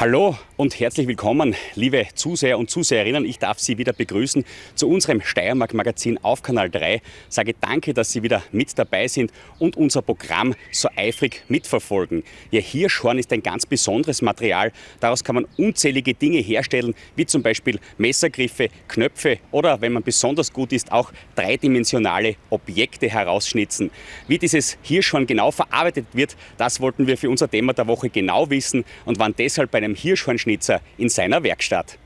Hallo und herzlich willkommen, liebe Zuseher und Zuseherinnen. Ich darf Sie wieder begrüßen zu unserem Steiermark-Magazin auf Kanal 3. Sage danke, dass Sie wieder mit dabei sind und unser Programm so eifrig mitverfolgen. Ja, Hirschhorn ist ein ganz besonderes Material. Daraus kann man unzählige Dinge herstellen, wie zum Beispiel Messergriffe, Knöpfe oder, wenn man besonders gut ist, auch dreidimensionale Objekte herausschnitzen. Wie dieses Hirschhorn genau verarbeitet wird, das wollten wir für unser Thema der Woche genau wissen und waren deshalb bei einem Hirschhornschnitzer in seiner Werkstatt.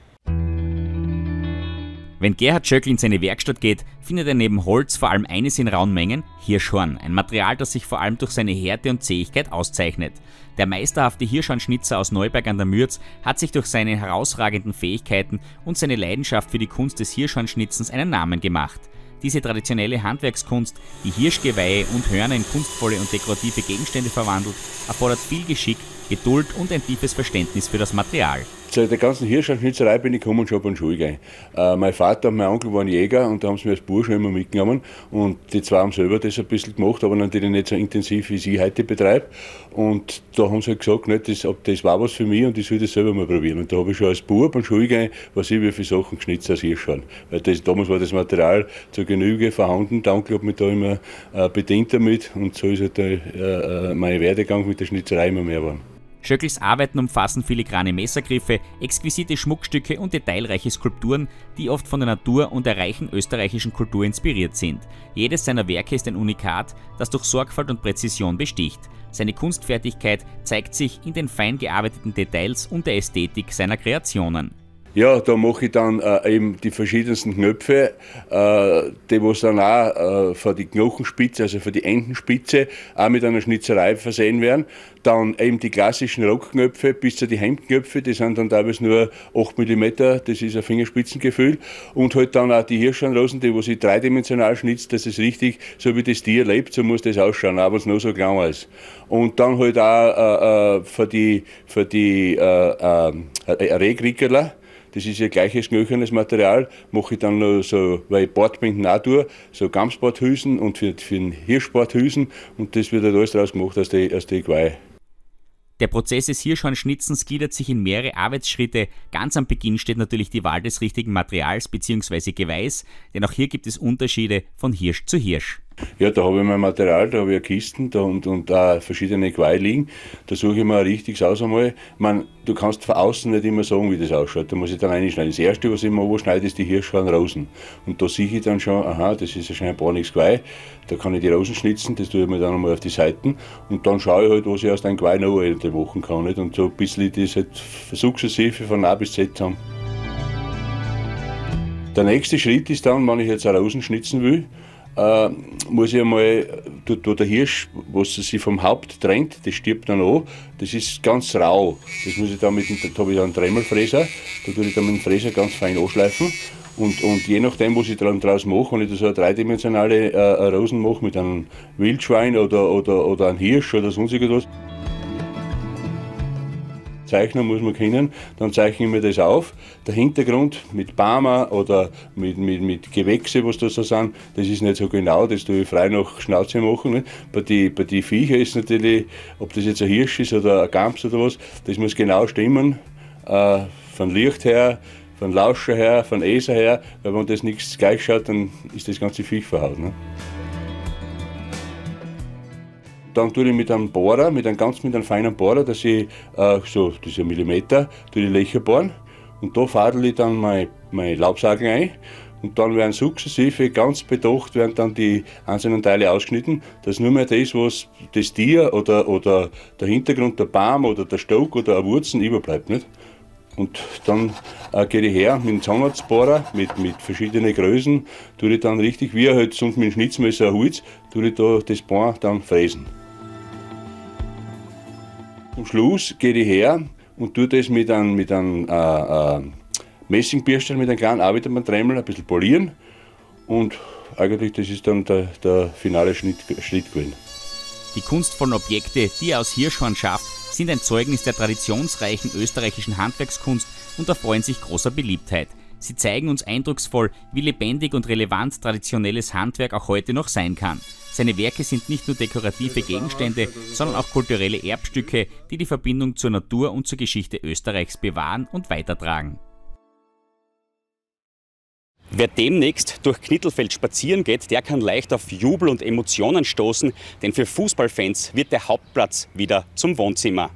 Wenn Gerhard Schöckl in seine Werkstatt geht, findet er neben Holz vor allem eines in rauen Mengen: Hirschhorn, ein Material, das sich vor allem durch seine Härte und Zähigkeit auszeichnet. Der meisterhafte Hirschhornschnitzer aus Neuberg an der Mürz hat sich durch seine herausragenden Fähigkeiten und seine Leidenschaft für die Kunst des Hirschhornschnitzens einen Namen gemacht. Diese traditionelle Handwerkskunst, die Hirschgeweihe und Hörner in kunstvolle und dekorative Gegenstände verwandelt, erfordert viel Geschick, Geduld und ein tiefes Verständnis für das Material. Zu der ganzen Hirschhornschnitzerei bin ich gekommen schon auf den Schulgang. Mein Vater und mein Onkel waren Jäger und da haben sie mich als Bursch immer mitgenommen. Und die zwei haben selber das ein bisschen gemacht, aber natürlich nicht so intensiv, wie ich heute betreibe. Und da haben sie halt gesagt, nicht, das war was für mich und ich soll das selber mal probieren. Und da habe ich schon als Bub am Schulgang, was ich wie viele Sachen geschnitzt aus Hirschhorn. Weil damals war das Material zur Genüge vorhanden. Der Onkel hat mich da immer bedient damit und so ist halt mein Werdegang mit der Schnitzerei immer mehr geworden. Schöckls Arbeiten umfassen filigrane Messergriffe, exquisite Schmuckstücke und detailreiche Skulpturen, die oft von der Natur und der reichen österreichischen Kultur inspiriert sind. Jedes seiner Werke ist ein Unikat, das durch Sorgfalt und Präzision besticht. Seine Kunstfertigkeit zeigt sich in den fein gearbeiteten Details und der Ästhetik seiner Kreationen. Ja, da mache ich dann eben die verschiedensten Knöpfe, die was dann auch für die Knochenspitze, also für die Endenspitze, auch mit einer Schnitzerei versehen werden. Dann eben die klassischen Rockknöpfe bis zu die Hemdknöpfe, die sind dann teilweise nur 8 mm, das ist ein Fingerspitzengefühl. Und halt dann auch die Hirschhornrosen, die was ich dreidimensional schnitze, dass es richtig, so wie das Tier lebt, so muss das ausschauen, auch wenn es noch so klein ist. Und dann halt auch für die Regrickerler. Das ist ja gleiches knöchernes Material, mache ich dann noch so, weil ich Bordbinden auch tue, so Gamsbordhülsen und für den Hirschbordhülsen und das wird halt alles draus gemacht aus der Geweih. Der Prozess des Hirschhornschnitzens gliedert sich in mehrere Arbeitsschritte. Ganz am Beginn steht natürlich die Wahl des richtigen Materials bzw. Geweihs, denn auch hier gibt es Unterschiede von Hirsch zu Hirsch. Ja, da habe ich mein Material, da habe ich eine Kisten und auch verschiedene Geweih liegen. Da suche ich mir ein richtiges aus einmal. Ich meine, du kannst von außen nicht immer sagen, wie das ausschaut. Da muss ich dann reinschneiden. Das erste, was ich immer anschneide, ist die Hirschhornrosen. Und da sehe ich dann schon, aha, das ist ein braunes Geweih. Da kann ich die Rosen schnitzen, das tue ich mir dann einmal auf die Seiten. Und dann schaue ich halt, was ich aus dem Geweih noch machen kann. Nicht? Und so ein bisschen das halt sukzessive von A bis Z haben. Der nächste Schritt ist dann, wenn ich jetzt eine Rosen schnitzen will, muss ich einmal, da der Hirsch, was sich vom Haupt trennt, das stirbt dann an, das ist ganz rau. Das muss ich dann da habe ich dann einen Dremmelfräser, da tue ich dann mit dem Fräser ganz fein anschleifen. Und je nachdem, was ich dann draus mache, wenn ich da so eine dreidimensionale Rosen mache mit einem Wildschwein oder einem Hirsch oder sonst irgendwas, zeichnen muss man können, dann zeichne ich mir das auf. Der Hintergrund mit Barma oder mit Gewächse, was da so sind, das ist nicht so genau, das tue ich frei nach Schnauze machen. Nicht? Bei die Viecher ist natürlich, ob das jetzt ein Hirsch ist oder ein Gams oder was, das muss genau stimmen, von Licht her, von Lauscher her, von Eser her, weil wenn das nichts gleich schaut, dann ist das ganze Viech verhaut. Ne? Dann tue ich mit einem Bohrer, mit einem feinen Bohrer, dass ich so, das ist ein Millimeter, tue die Löcher bohren und da fadel ich dann meine Laubsagel ein und dann werden sukzessive, ganz bedacht, werden dann die einzelnen Teile ausgeschnitten, dass nur mehr das, was das Tier oder der Hintergrund, der Baum oder der Stock oder eine Wurzel überbleibt. Nicht? Und dann gehe ich her mit dem Zahnarztbohrer, mit verschiedenen Größen, tue ich dann richtig, wie halt sonst mit dem Schnitzmesser ein Holz, tue ich da das Bohren dann fräsen. Zum Schluss gehe ich her und tue das mit einem Messingbürstel, mit einem kleinen Arbeitermann-Dremel ein bisschen polieren und eigentlich das ist dann der finale Schritt gewesen. Die kunstvollen Objekte, die er aus Hirschhorn schafft, sind ein Zeugnis der traditionsreichen österreichischen Handwerkskunst und erfreuen sich großer Beliebtheit. Sie zeigen uns eindrucksvoll, wie lebendig und relevant traditionelles Handwerk auch heute noch sein kann. Seine Werke sind nicht nur dekorative Gegenstände, sondern auch kulturelle Erbstücke, die die Verbindung zur Natur und zur Geschichte Österreichs bewahren und weitertragen. Wer demnächst durch Knittelfeld spazieren geht, der kann leicht auf Jubel und Emotionen stoßen, denn für Fußballfans wird der Hauptplatz wieder zum Wohnzimmer.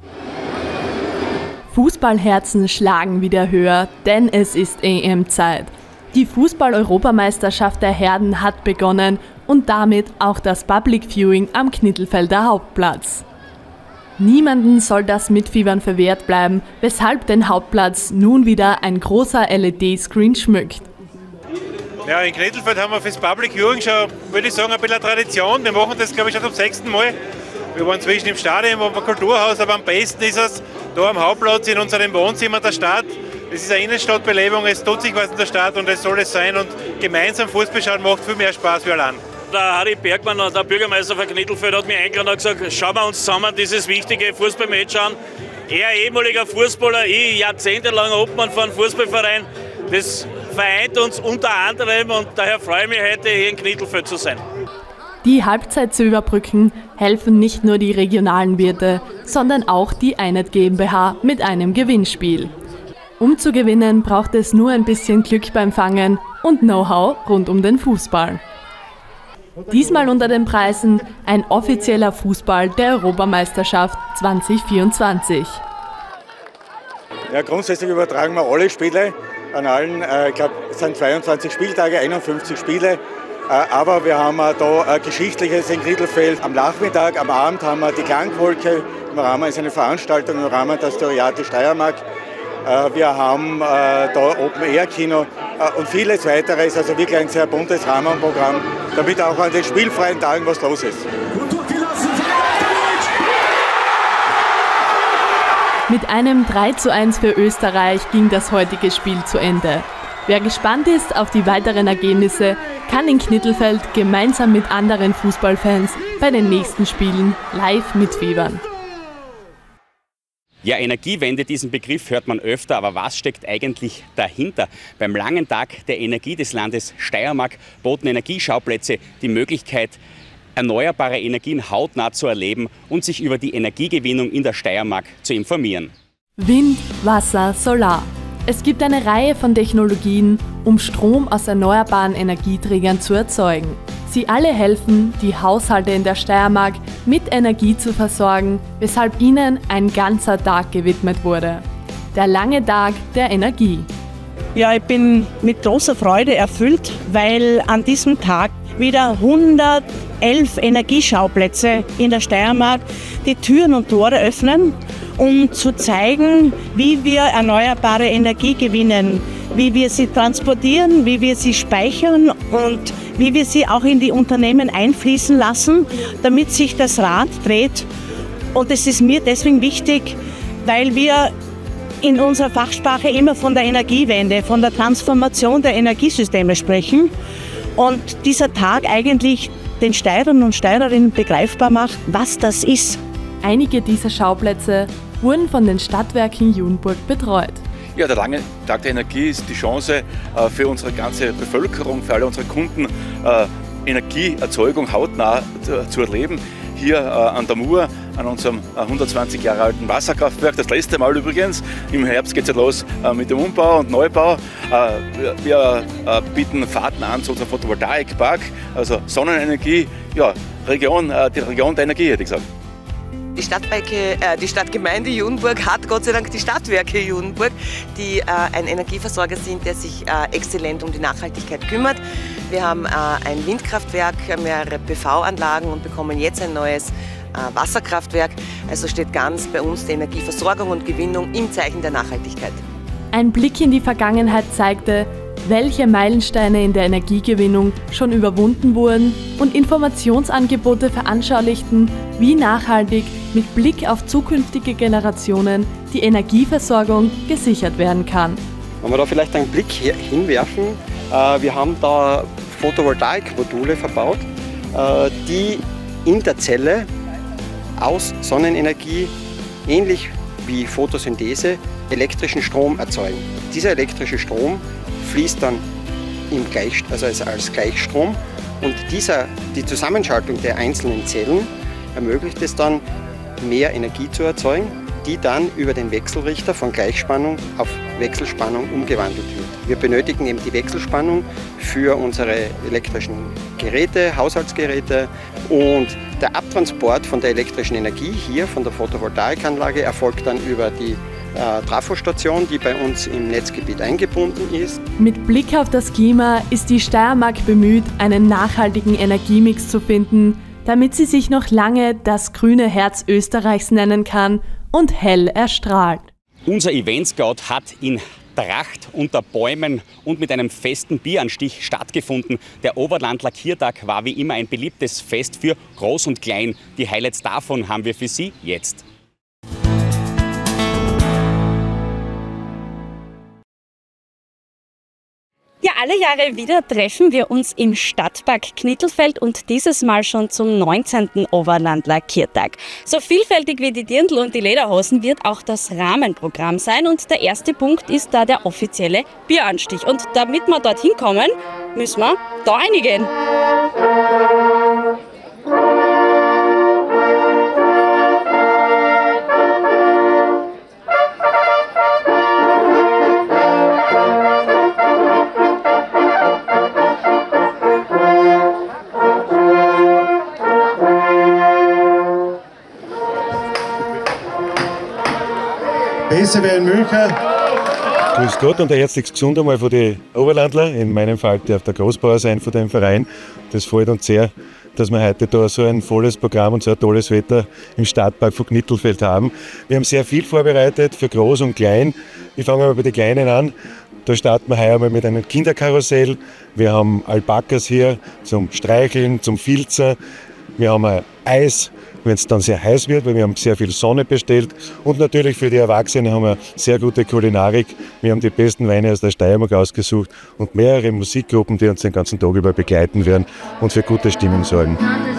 Fußballherzen schlagen wieder höher, denn es ist EM-Zeit. Die Fußball-Europameisterschaft der Herren hat begonnen und damit auch das Public Viewing am Knittelfelder Hauptplatz. Niemanden soll das Mitfiebern verwehrt bleiben, weshalb den Hauptplatz nun wieder ein großer LED-Screen schmückt. Ja, in Knittelfeld haben wir fürs Public Viewing schon, würde ich sagen, ein bisschen Tradition. Wir machen das, glaube ich, schon zum 6. Mal. Wir waren zwischen im Stadion, wo wir Kulturhaus, aber am besten ist es da am Hauptplatz in unserem Wohnzimmer der Stadt. Es ist eine Innenstadtbelebung, es tut sich was in der Stadt und es soll es sein. Und gemeinsam Fußball schauen macht viel mehr Spaß wie allein. Der Harry Bergmann, der Bürgermeister von Knittelfeld, hat mich eingeladen und gesagt, schauen wir uns zusammen dieses wichtige Fußballmatch an. Er ehemaliger Fußballer, ich jahrzehntelang Obmann von einem Fußballverein. Das vereint uns unter anderem und daher freue ich mich heute hier in Knittelfeld zu sein. Die Halbzeit zu überbrücken helfen nicht nur die regionalen Wirte, sondern auch die Einet GmbH mit einem Gewinnspiel. Um zu gewinnen, braucht es nur ein bisschen Glück beim Fangen und Know-how rund um den Fußball. Diesmal unter den Preisen ein offizieller Fußball der Europameisterschaft 2024. Ja, grundsätzlich übertragen wir alle Spiele an allen, ich glaube, es sind 22 Spieltage, 51 Spiele. Aber wir haben da Geschichtliches in Knittelfeld. Am Nachmittag, am Abend haben wir die Klangwolke im Rahmen, ist eine Veranstaltung im Rahmen der Storiate Steiermark. Wir haben da Open-Air-Kino und vieles weiteres, also wirklich ein sehr buntes Rahmenprogramm, damit auch an den spielfreien Tagen was los ist. Mit einem 3:1 für Österreich ging das heutige Spiel zu Ende. Wer gespannt ist auf die weiteren Ergebnisse, kann in Knittelfeld gemeinsam mit anderen Fußballfans bei den nächsten Spielen live mitfiebern. Ja, Energiewende, diesen Begriff hört man öfter, aber was steckt eigentlich dahinter? Beim langen Tag der Energie des Landes Steiermark boten Energieschauplätze die Möglichkeit, erneuerbare Energien hautnah zu erleben und sich über die Energiegewinnung in der Steiermark zu informieren. Wind, Wasser, Solar. Es gibt eine Reihe von Technologien, um Strom aus erneuerbaren Energieträgern zu erzeugen. Sie alle helfen, die Haushalte in der Steiermark mit Energie zu versorgen, weshalb ihnen ein ganzer Tag gewidmet wurde. Der lange Tag der Energie. Ja, ich bin mit großer Freude erfüllt, weil an diesem Tag wieder 111 Energieschauplätze in der Steiermark die Türen und Tore öffnen, um zu zeigen, wie wir erneuerbare Energie gewinnen, wie wir sie transportieren, wie wir sie speichern und wie wir sie auch in die Unternehmen einfließen lassen, damit sich das Rad dreht. Und es ist mir deswegen wichtig, weil wir in unserer Fachsprache immer von der Energiewende, von der Transformation der Energiesysteme sprechen und dieser Tag eigentlich den Steirern und Steirerinnen begreifbar macht, was das ist. Einige dieser Schauplätze wurden von den Stadtwerken Junburg betreut. Ja, der lange Tag der Energie ist die Chance für unsere ganze Bevölkerung, für alle unsere Kunden, Energieerzeugung hautnah zu erleben. Hier an der Mur, an unserem 120 Jahre alten Wasserkraftwerk. Das letzte Mal übrigens. Im Herbst geht es ja los mit dem Umbau und Neubau. Wir bieten Fahrten an zu unserem Photovoltaikpark, also Sonnenenergie. Ja, die Region der Energie, hätte ich gesagt. Die Stadtgemeinde Junburg hat Gott sei Dank die Stadtwerke Junburg, die ein Energieversorger sind, der sich exzellent um die Nachhaltigkeit kümmert. Wir haben ein Windkraftwerk, mehrere PV-Anlagen und bekommen jetzt ein neues Wasserkraftwerk. Also steht ganz bei uns die Energieversorgung und Gewinnung im Zeichen der Nachhaltigkeit. Ein Blick in die Vergangenheit zeigte, welche Meilensteine in der Energiegewinnung schon überwunden wurden und Informationsangebote veranschaulichten, wie nachhaltig mit Blick auf zukünftige Generationen die Energieversorgung gesichert werden kann. Wenn wir da vielleicht einen Blick hinwerfen, wir haben da Photovoltaikmodule verbaut, die in der Zelle aus Sonnenenergie, ähnlich wie Photosynthese, elektrischen Strom erzeugen. Dieser elektrische Strom fließt dann als Gleichstrom und die Zusammenschaltung der einzelnen Zellen ermöglicht es dann, mehr Energie zu erzeugen, die dann über den Wechselrichter von Gleichspannung auf Wechselspannung umgewandelt wird. Wir benötigen eben die Wechselspannung für unsere elektrischen Geräte, Haushaltsgeräte, und der Abtransport von der elektrischen Energie hier von der Photovoltaikanlage erfolgt dann über die Trafostation, die bei uns im Netzgebiet eingebunden ist. Mit Blick auf das Klima ist die Steiermark bemüht, einen nachhaltigen Energiemix zu finden, damit sie sich noch lange das grüne Herz Österreichs nennen kann und hell erstrahlt. Unser Event-Scout hat in Tracht unter Bäumen und mit einem festen Bieranstich stattgefunden. Der Oberland Lakiertag war wie immer ein beliebtes Fest für Groß und Klein. Die Highlights davon haben wir für Sie jetzt. Ja, alle Jahre wieder treffen wir uns im Stadtpark Knittelfeld und dieses Mal schon zum 19. Oberland Lakiertag. So vielfältig wie die Dirndl und die Lederhosen wird auch das Rahmenprogramm sein und der erste Punkt ist da der offizielle Bieranstich. Und damit wir dorthin kommen, müssen wir da reingehen. Besser wäre in München. Grüß Gott und ein herzliches Gesund einmal von den Oberlandler. In meinem Fall darf der Großbauer sein von dem Verein. Das freut uns sehr, dass wir heute da so ein volles Programm und so ein tolles Wetter im Stadtpark von Knittelfeld haben. Wir haben sehr viel vorbereitet für Groß und Klein. Ich fange mal bei den Kleinen an. Da starten wir heuer mal mit einem Kinderkarussell. Wir haben Alpakas hier zum Streicheln, zum Filzen. Wir haben ein Eis, wenn es dann sehr heiß wird, weil wir haben sehr viel Sonne bestellt. Und natürlich für die Erwachsenen haben wir sehr gute Kulinarik. Wir haben die besten Weine aus der Steiermark ausgesucht und mehrere Musikgruppen, die uns den ganzen Tag über begleiten werden und für gute Stimmung sorgen.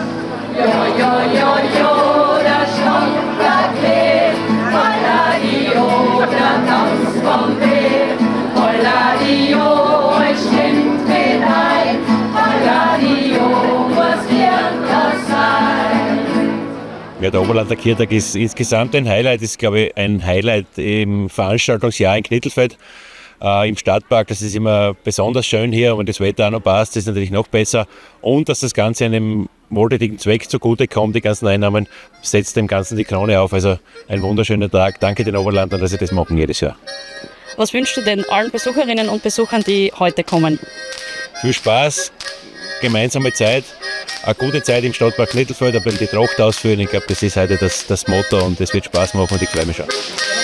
Ja, der Oberland Lakiertag ist insgesamt ein Highlight, ist glaube ich ein Highlight im Veranstaltungsjahr in Knittelfeld. Im Stadtpark, das ist immer besonders schön hier, und wenn das Wetter auch noch passt, ist es natürlich noch besser. Und dass das Ganze einem wohltätigen Zweck zugutekommt, die ganzen Einnahmen, setzt dem Ganzen die Krone auf. Also ein wunderschöner Tag. Danke den Oberlandern, dass sie das machen jedes Jahr. Was wünschst du denn allen Besucherinnen und Besuchern, die heute kommen? Viel Spaß, gemeinsame Zeit, eine gute Zeit im Stadtpark Knittelfeld, ein bisschen die Tracht ausführen. Ich glaube, das ist heute das Motto und es wird Spaß machen und ich freue mich schon.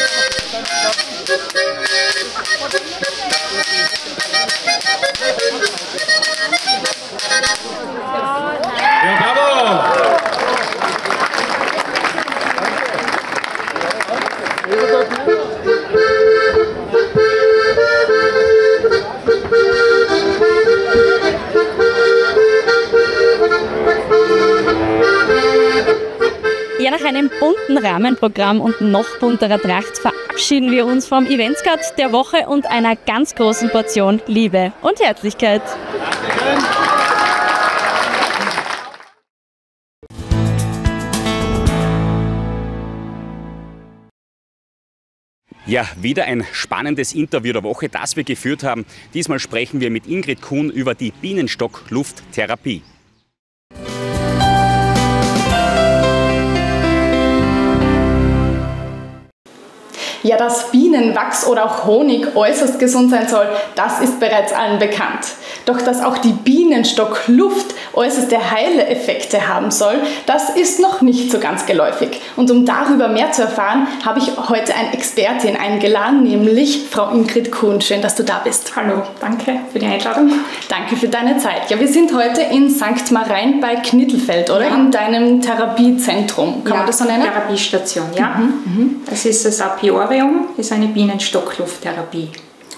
Ja, bravo! Ja, nach einem bunten Rahmenprogramm und noch bunterer Tracht verabschieden wir uns vom Eventscout der Woche und einer ganz großen Portion Liebe und Herzlichkeit. Ja, wieder ein spannendes Interview der Woche, das wir geführt haben. Diesmal sprechen wir mit Ingrid Kuhn über die Bienenstock-Lufttherapie. Ja, dass Bienenwachs oder auch Honig äußerst gesund sein soll, das ist bereits allen bekannt. Doch dass auch die Bienenstockluft äußerste heile Effekte haben soll, das ist noch nicht so ganz geläufig. Und um darüber mehr zu erfahren, habe ich heute eine Expertin eingeladen, nämlich Frau Ingrid Kuhn. Schön, dass du da bist. Hallo, danke für die Einladung. Danke für deine Zeit. Ja, wir sind heute in St. Marein bei Knittelfeld, oder? Ja. In deinem Therapiezentrum, kann man das so nennen? Therapiestation, ja. Das ist das Apiorium, das ist eine Bienenstocklufttherapie.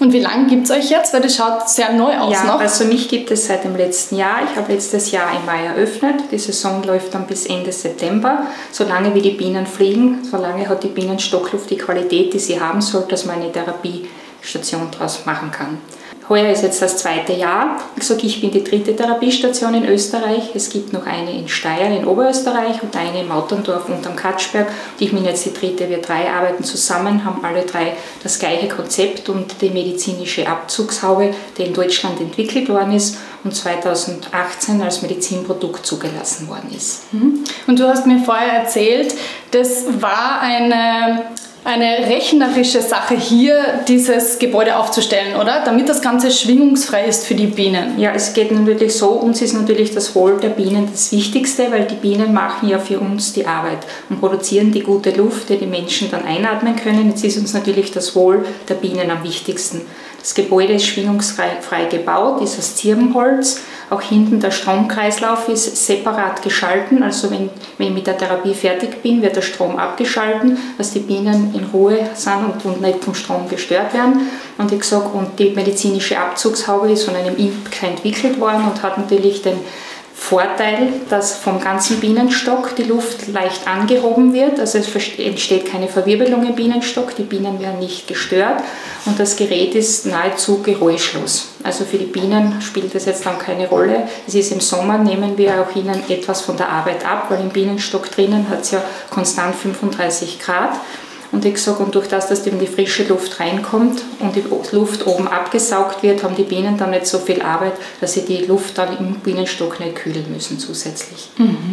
Und wie lange gibt es euch jetzt? Weil das schaut sehr neu aus ja, noch. Also mich gibt es seit dem letzten Jahr. Ich habe letztes Jahr im Mai eröffnet. Die Saison läuft dann bis Ende September. Solange wie die Bienen fliegen, solange hat die Bienenstockluft die Qualität, die sie haben soll, dass man eine Therapiestation daraus machen kann. Heuer ist jetzt das 2. Jahr. Ich sage, ich bin die 3. Therapiestation in Österreich. Es gibt noch eine in Steyr in Oberösterreich und eine in Mauterndorf unterm Katschberg. Und ich bin jetzt die 3. Wir 3 arbeiten zusammen, haben alle 3 das gleiche Konzept und die medizinische Abzugshaube, die in Deutschland entwickelt worden ist und 2018 als Medizinprodukt zugelassen worden ist. Und du hast mir vorher erzählt, das war eine rechnerische Sache hier, dieses Gebäude aufzustellen, oder? Damit das Ganze schwingungsfrei ist für die Bienen. Ja, es geht natürlich so, uns ist natürlich das Wohl der Bienen das Wichtigste, weil die Bienen machen ja für uns die Arbeit und produzieren die gute Luft, die die Menschen dann einatmen können. Jetzt ist uns natürlich das Wohl der Bienen am wichtigsten. Das Gebäude ist schwingungsfrei gebaut, ist aus Zirbenholz. Auch hinten der Stromkreislauf ist separat geschalten. Also wenn ich mit der Therapie fertig bin, wird der Strom abgeschalten, dass die Bienen in Ruhe sind und nicht vom Strom gestört werden. Und ich sage, und die medizinische Abzugshaube ist von einem Imker entwickelt worden und hat natürlich den Vorteil, dass vom ganzen Bienenstock die Luft leicht angehoben wird, also es entsteht keine Verwirbelung im Bienenstock, die Bienen werden nicht gestört und das Gerät ist nahezu geräuschlos. Also für die Bienen spielt das jetzt dann keine Rolle. Es ist im Sommer, nehmen wir auch ihnen etwas von der Arbeit ab, weil im Bienenstock drinnen hat es ja konstant 35 Grad. Und ich sage, und durch das, dass eben die frische Luft reinkommt und die Luft oben abgesaugt wird, haben die Bienen dann nicht so viel Arbeit, dass sie die Luft dann im Bienenstock nicht kühlen müssen zusätzlich.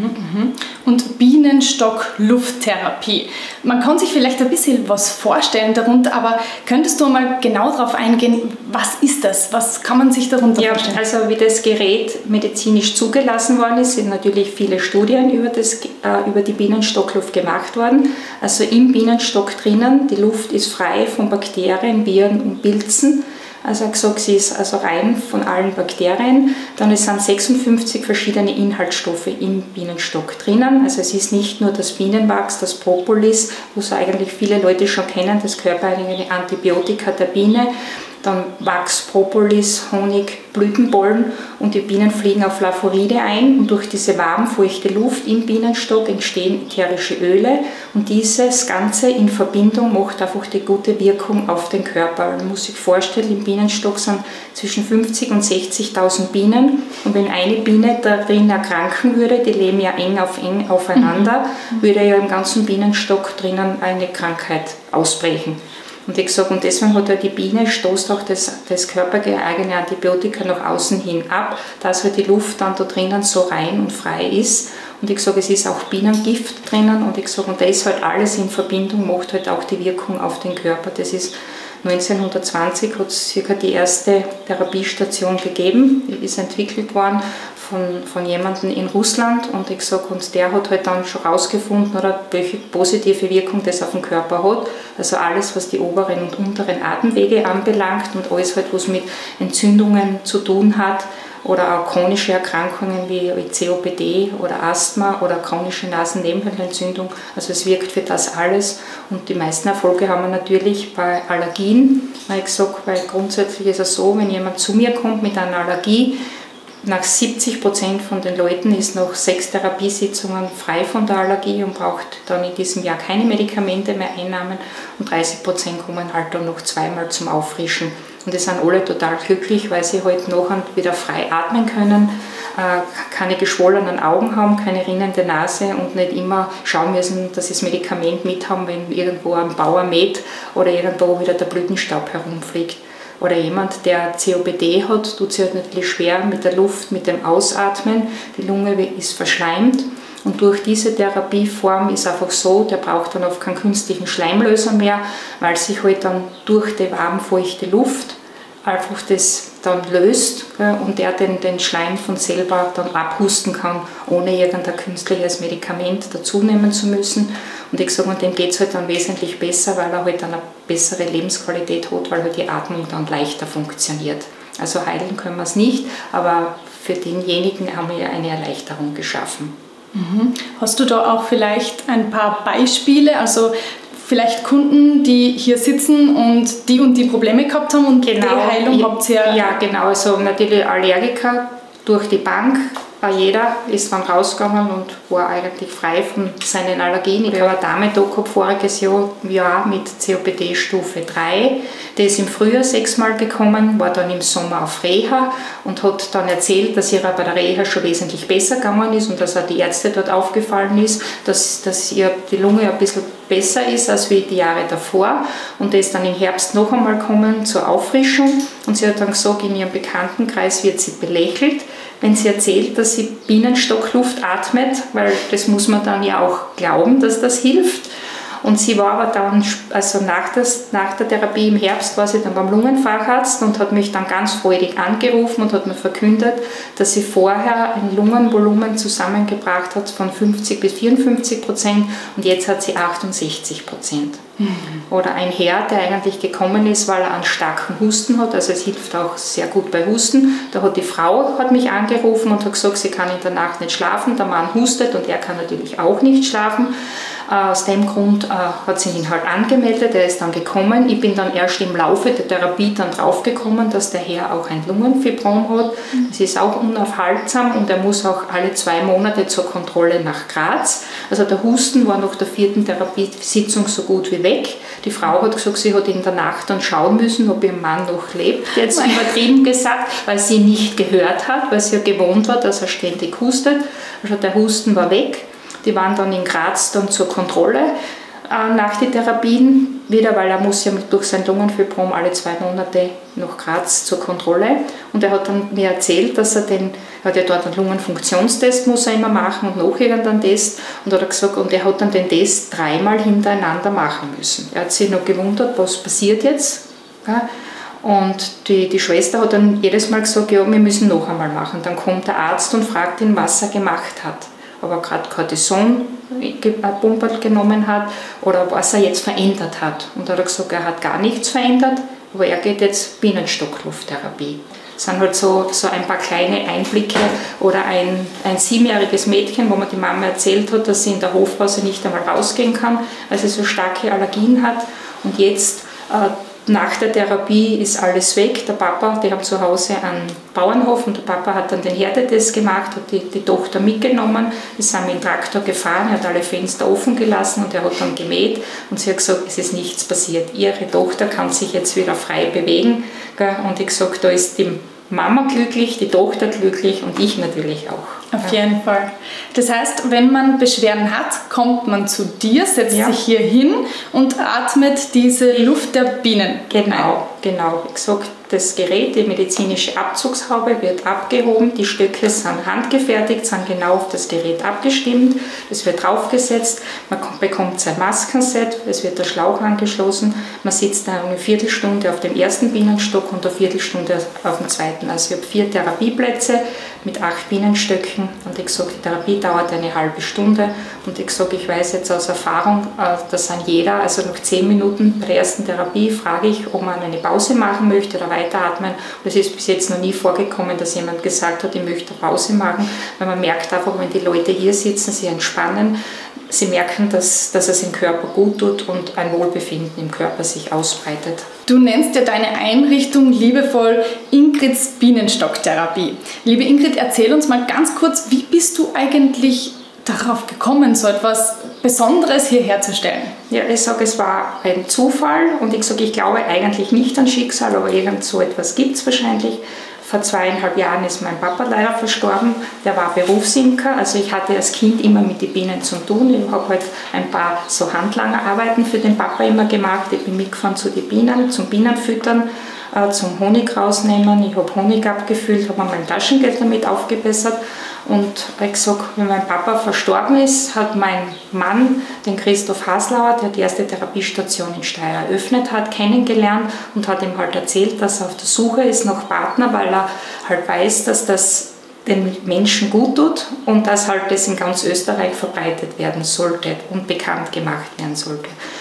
Und Bienenstock-Lufttherapie. Man kann sich vielleicht ein bisschen was vorstellen darunter, aber könntest du mal genau darauf eingehen, was ist das? Was kann man sich darunter vorstellen? Also wie das Gerät medizinisch zugelassen worden ist, sind natürlich viele Studien über die Bienenstockluft gemacht worden. Also im Bienenstock drinnen, die Luft ist frei von Bakterien, Viren und Pilzen. Also ich gesagt, sie ist also rein von allen Bakterien. Dann sind 56 verschiedene Inhaltsstoffe im Bienenstock drinnen. Also es ist nicht nur das Bienenwachs, das Propolis, was eigentlich viele Leute schon kennen, das körpereigene Antibiotika der Biene. Dann Wachs, Propolis, Honig, Blütenpollen und die Bienen fliegen auf Laphoride ein und durch diese warm, feuchte Luft im Bienenstock entstehen ätherische Öle und dieses Ganze in Verbindung macht einfach die gute Wirkung auf den Körper. Man muss sich vorstellen, im Bienenstock sind zwischen 50.000 und 60.000 Bienen und wenn eine Biene da drin erkranken würde, die leben ja eng aufeinander, würde ja im ganzen Bienenstock drinnen eine Krankheit ausbrechen. Und ich sage, und deswegen hat ja die Biene, stoßt auch das körpereigene Antibiotika nach außen hin ab, dass halt die Luft dann da drinnen so rein und frei ist. Und ich sage, es ist auch Bienengift drinnen und ich sage, und das halt alles in Verbindung macht halt auch die Wirkung auf den Körper. Das ist 1920 hat es circa die erste Therapiestation gegeben, die ist entwickelt worden von jemandem in Russland und ich sage, und der hat halt dann schon herausgefunden, welche positive Wirkung das auf den Körper hat. Also alles, was die oberen und unteren Atemwege anbelangt und alles halt, was mit Entzündungen zu tun hat oder auch chronische Erkrankungen wie COPD oder Asthma oder chronische Nasennebenhöhlenentzündung. Also es wirkt für das alles und die meisten Erfolge haben wir natürlich bei Allergien. Weil ich sage, weil grundsätzlich ist es so, wenn jemand zu mir kommt mit einer Allergie, nach 70% von den Leuten ist nach 6 Therapiesitzungen frei von der Allergie und braucht dann in diesem Jahr keine Medikamente mehr einnehmen und 30% kommen halt dann noch zweimal zum Auffrischen. Und die sind alle total glücklich, weil sie halt nachher wieder frei atmen können, keine geschwollenen Augen haben, keine rinnende Nase und nicht immer schauen müssen, dass sie das Medikament mit haben, wenn irgendwo ein Bauer mäht oder irgendwo wieder der Blütenstaub herumfliegt. Oder jemand, der COPD hat, tut sich halt natürlich schwer mit der Luft, mit dem Ausatmen. Die Lunge ist verschleimt und durch diese Therapieform ist einfach so, der braucht dann oft keinen künstlichen Schleimlöser mehr, weil sich halt dann durch die warm feuchte Luft einfach das dann löst und der den Schleim von selber dann abhusten kann, ohne irgendein künstliches Medikament dazu nehmen zu müssen. Und ich sage, und dem geht es halt dann wesentlich besser, weil er halt dann eine bessere Lebensqualität hat, weil halt die Atmung dann leichter funktioniert. Also heilen können wir es nicht, aber für denjenigen haben wir eine Erleichterung geschaffen. Hast du da auch vielleicht ein paar Beispiele, also vielleicht Kunden, die hier sitzen und die Probleme gehabt haben und die Heilung habt ihr... Ja, genau. Also natürlich Allergiker durch die Bank. Jeder ist dann rausgegangen und war eigentlich frei von seinen Allergien. Ich habe eine Dame da gehabt, voriges Jahr mit COPD Stufe 3. Die ist im Frühjahr 6-mal gekommen, war dann im Sommer auf Reha und hat dann erzählt, dass ihr bei der Reha schon wesentlich besser gegangen ist und dass auch die Ärzte dort aufgefallen ist, dass ihr die Lunge ein bisschen besser ist als wie die Jahre davor. Und die ist dann im Herbst noch einmal gekommen zur Auffrischung und sie hat dann gesagt, in ihrem Bekanntenkreis wird sie belächelt, wenn sie erzählt, dass sie Bienenstockluft atmet, weil das muss man dann ja auch glauben, dass das hilft. Und sie war aber dann, also nach der Therapie im Herbst, war sie dann beim Lungenfacharzt und hat mich dann ganz freudig angerufen und hat mir verkündet, dass sie vorher ein Lungenvolumen zusammengebracht hat von 50% bis 54% und jetzt hat sie 68%. Oder ein Herr, der eigentlich gekommen ist, weil er einen starken Husten hat, also es hilft auch sehr gut bei Husten. Da hat die Frau mich angerufen und hat gesagt, sie kann in der Nacht nicht schlafen, der Mann hustet und er kann natürlich auch nicht schlafen. Aus dem Grund hat sie ihn halt angemeldet, er ist dann gekommen. Ich bin dann erst im Laufe der Therapie dann draufgekommen, dass der Herr auch ein Lungenfibrom hat. Es ist auch unaufhaltsam und er muss auch alle 2 Monate zur Kontrolle nach Graz. Also der Husten war nach der 4. Therapiesitzung so gut wie weg. Die Frau hat gesagt, sie hat in der Nacht dann schauen müssen, ob ihr Mann noch lebt, jetzt übertrieben gesagt, weil sie nicht gehört hat, weil sie ja gewohnt war, dass er ständig hustet. Also der Husten war weg. Die waren dann in Graz dann zur Kontrolle nach den Therapien wieder, weil er muss ja durch sein Lungenfibrom alle 2 Monate nach Graz zur Kontrolle. Und er hat dann mir erzählt, dass er hat ja dort einen Lungenfunktionstest, muss er immer machen und noch irgendeinen Test. Und hat er gesagt, und er hat dann den Test 3-mal hintereinander machen müssen. Er hat sich noch gewundert, was passiert jetzt. Ja? Und die Schwester hat dann jedes Mal gesagt, ja, wir müssen noch einmal machen. Dann kommt der Arzt und fragt ihn, was er gemacht hat. Ob er gerade Cortison-Pumpe genommen hat oder was er jetzt verändert hat. Und da hat er gesagt, er hat gar nichts verändert, aber er geht jetzt Bienenstocklufttherapie. Das sind halt so ein paar kleine Einblicke oder ein 7-jähriges Mädchen, wo mir die Mama erzählt hat, dass sie in der Hofpause nicht einmal rausgehen kann, weil sie so starke Allergien hat. Und jetzt nach der Therapie ist alles weg. Der Papa, die haben zu Hause einen Bauernhof und der Papa hat dann den Herdetest gemacht, hat die Tochter mitgenommen, die sind mit dem Traktor gefahren, er hat alle Fenster offen gelassen und er hat dann gemäht und sie hat gesagt, es ist nichts passiert. Ihre Tochter kann sich jetzt wieder frei bewegen und ich gesagt, da ist die Mama glücklich, die Tochter glücklich und ich natürlich auch. Auf jeden Fall. Das heißt, wenn man Beschwerden hat, kommt man zu dir, setzt sich hier hin und atmet diese Luft der Bienen. Genau. Wie gesagt, das Gerät, die medizinische Abzugshaube wird abgehoben, die Stöcke sind handgefertigt, sind genau auf das Gerät abgestimmt, es wird draufgesetzt, man bekommt sein Maskenset, es wird der Schlauch angeschlossen, man sitzt dann eine Viertelstunde auf dem ersten Bienenstock und eine Viertelstunde auf dem zweiten. Also ich habe 4 Therapieplätze mit 8 Bienenstöcken und ich gesagt, die Therapie dauert eine halbe Stunde und ich gesagt, ich weiß jetzt aus Erfahrung, dass an jeder, also nach 10 Minuten bei der ersten Therapie frage ich, ob man eine Pause machen möchte oder weiteratmen. Und es ist bis jetzt noch nie vorgekommen, dass jemand gesagt hat, ich möchte eine Pause machen, weil man merkt einfach, wenn die Leute hier sitzen, sie entspannen, sie merken, dass es im Körper gut tut und ein Wohlbefinden im Körper sich ausbreitet. Du nennst ja deine Einrichtung liebevoll Ingrids Bienenstocktherapie. Liebe Ingrid, erzähl uns mal ganz kurz, wie bist du eigentlich darauf gekommen, so etwas Besonderes hier herzustellen? Ja, ich sage, es war ein Zufall und ich sage, ich glaube eigentlich nicht an Schicksal, aber irgend so etwas gibt es wahrscheinlich. Vor 2,5 Jahren ist mein Papa leider verstorben, der war Berufsimker, also ich hatte als Kind immer mit den Bienen zu tun. Ich habe halt ein paar so Handlangerarbeiten für den Papa immer gemacht. Ich bin mitgefahren zu den Bienen, zum Bienenfüttern, zum Honig rausnehmen. Ich habe Honig abgefüllt, habe mir mein Taschengeld damit aufgebessert. Und ich gesagt, wenn mein Papa verstorben ist, hat mein Mann den Christoph Haslauer, der die erste Therapiestation in Steyr eröffnet hat, kennengelernt und hat ihm halt erzählt, dass er auf der Suche ist nach Partner, weil er halt weiß, dass das den Menschen gut tut und dass halt das in ganz Österreich verbreitet werden sollte und bekannt gemacht werden sollte.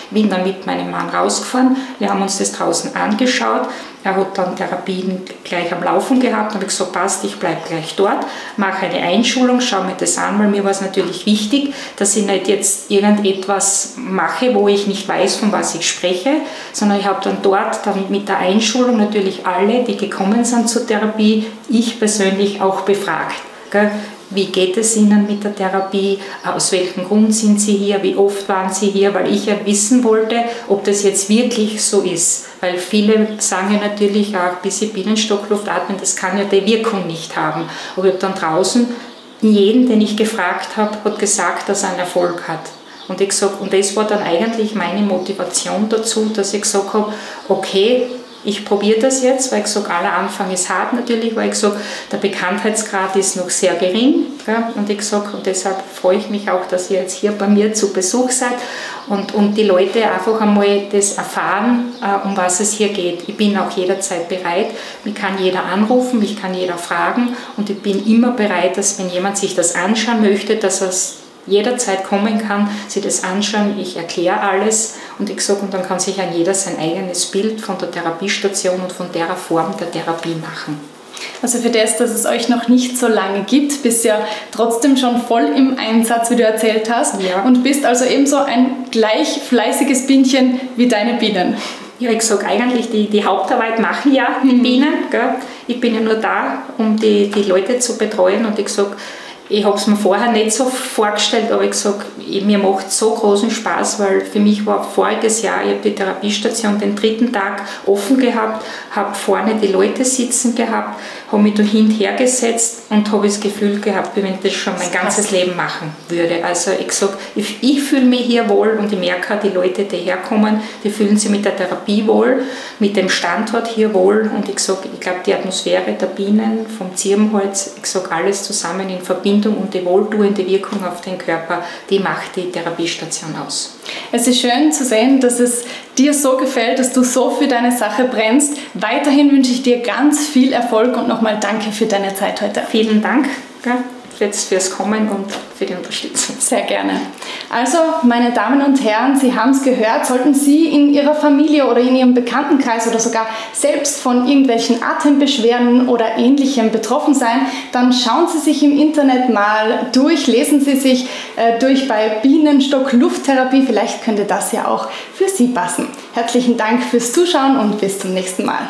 Bin dann mit meinem Mann rausgefahren, wir haben uns das draußen angeschaut. Er hat dann Therapien gleich am Laufen gehabt, habe ich gesagt, passt, ich bleibe gleich dort, mache eine Einschulung, schaue mir das an, weil mir war es natürlich wichtig, dass ich nicht jetzt irgendetwas mache, wo ich nicht weiß, von was ich spreche, sondern ich habe dann dort dann mit der Einschulung natürlich alle, die gekommen sind zur Therapie, ich persönlich auch befragt. Gell? Wie geht es Ihnen mit der Therapie? Aus welchem Grund sind Sie hier? Wie oft waren Sie hier? Weil ich ja wissen wollte, ob das jetzt wirklich so ist. Weil viele sagen ja natürlich auch, ein bisschen Bienenstockluft atmen, das kann ja die Wirkung nicht haben. Aber ich habe dann draußen, jeden, den ich gefragt habe, hat gesagt, dass er einen Erfolg hat. Und ich gesagt, und das war dann eigentlich meine Motivation dazu, dass ich gesagt habe, okay, ich probiere das jetzt, weil ich sage, aller Anfang ist hart natürlich, weil ich sage, der Bekanntheitsgrad ist noch sehr gering. Gell? Und ich sage, und deshalb freue ich mich auch, dass ihr jetzt hier bei mir zu Besuch seid und die Leute einfach einmal das erfahren, um was es hier geht. Ich bin auch jederzeit bereit, mich kann jeder anrufen, mich kann jeder fragen und ich bin immer bereit, dass wenn jemand sich das anschauen möchte, dass er es jederzeit kommen kann, sich das anschauen, ich erkläre alles und ich sage, und dann kann sich an jeder sein eigenes Bild von der Therapiestation und von der Form der Therapie machen. Also für das, dass es euch noch nicht so lange gibt, bist ja trotzdem schon voll im Einsatz, wie du erzählt hast, ja. Und bist also ebenso ein gleich fleißiges Bienchen wie deine Bienen. Ja, ich sage eigentlich, die Hauptarbeit machen ja die Bienen. Gell? Ich bin ja nur da, um die Leute zu betreuen und ich sage, ich habe es mir vorher nicht so vorgestellt, aber ich sage, mir macht es so großen Spaß, weil für mich war voriges Jahr, ich habe die Therapiestation den 3. Tag offen gehabt, habe vorne die Leute sitzen gehabt, habe mich da hinterhergesetzt und habe das Gefühl gehabt, wie wenn ich das schon mein ganzes Leben machen würde. Also ich sage, ich fühle mich hier wohl und ich merke, die Leute, die herkommen, die fühlen sich mit der Therapie wohl, mit dem Standort hier wohl und ich sage, ich glaube, die Atmosphäre der Bienen, vom Zirbenholz, ich sage, alles zusammen in Verbindung und die wohltuende Wirkung auf den Körper, die macht die Therapiestation aus. Es ist schön zu sehen, dass es dir so gefällt, dass du so für deine Sache brennst. Weiterhin wünsche ich dir ganz viel Erfolg und nochmal danke für deine Zeit heute. Vielen Dank jetzt fürs Kommen und für die Unterstützung. Sehr gerne. Also, meine Damen und Herren, Sie haben es gehört, sollten Sie in Ihrer Familie oder in Ihrem Bekanntenkreis oder sogar selbst von irgendwelchen Atembeschwerden oder Ähnlichem betroffen sein, dann schauen Sie sich im Internet mal durch, lesen Sie sich durch bei Bienenstock-Lufttherapie, vielleicht könnte das ja auch für Sie passen. Herzlichen Dank fürs Zuschauen und bis zum nächsten Mal.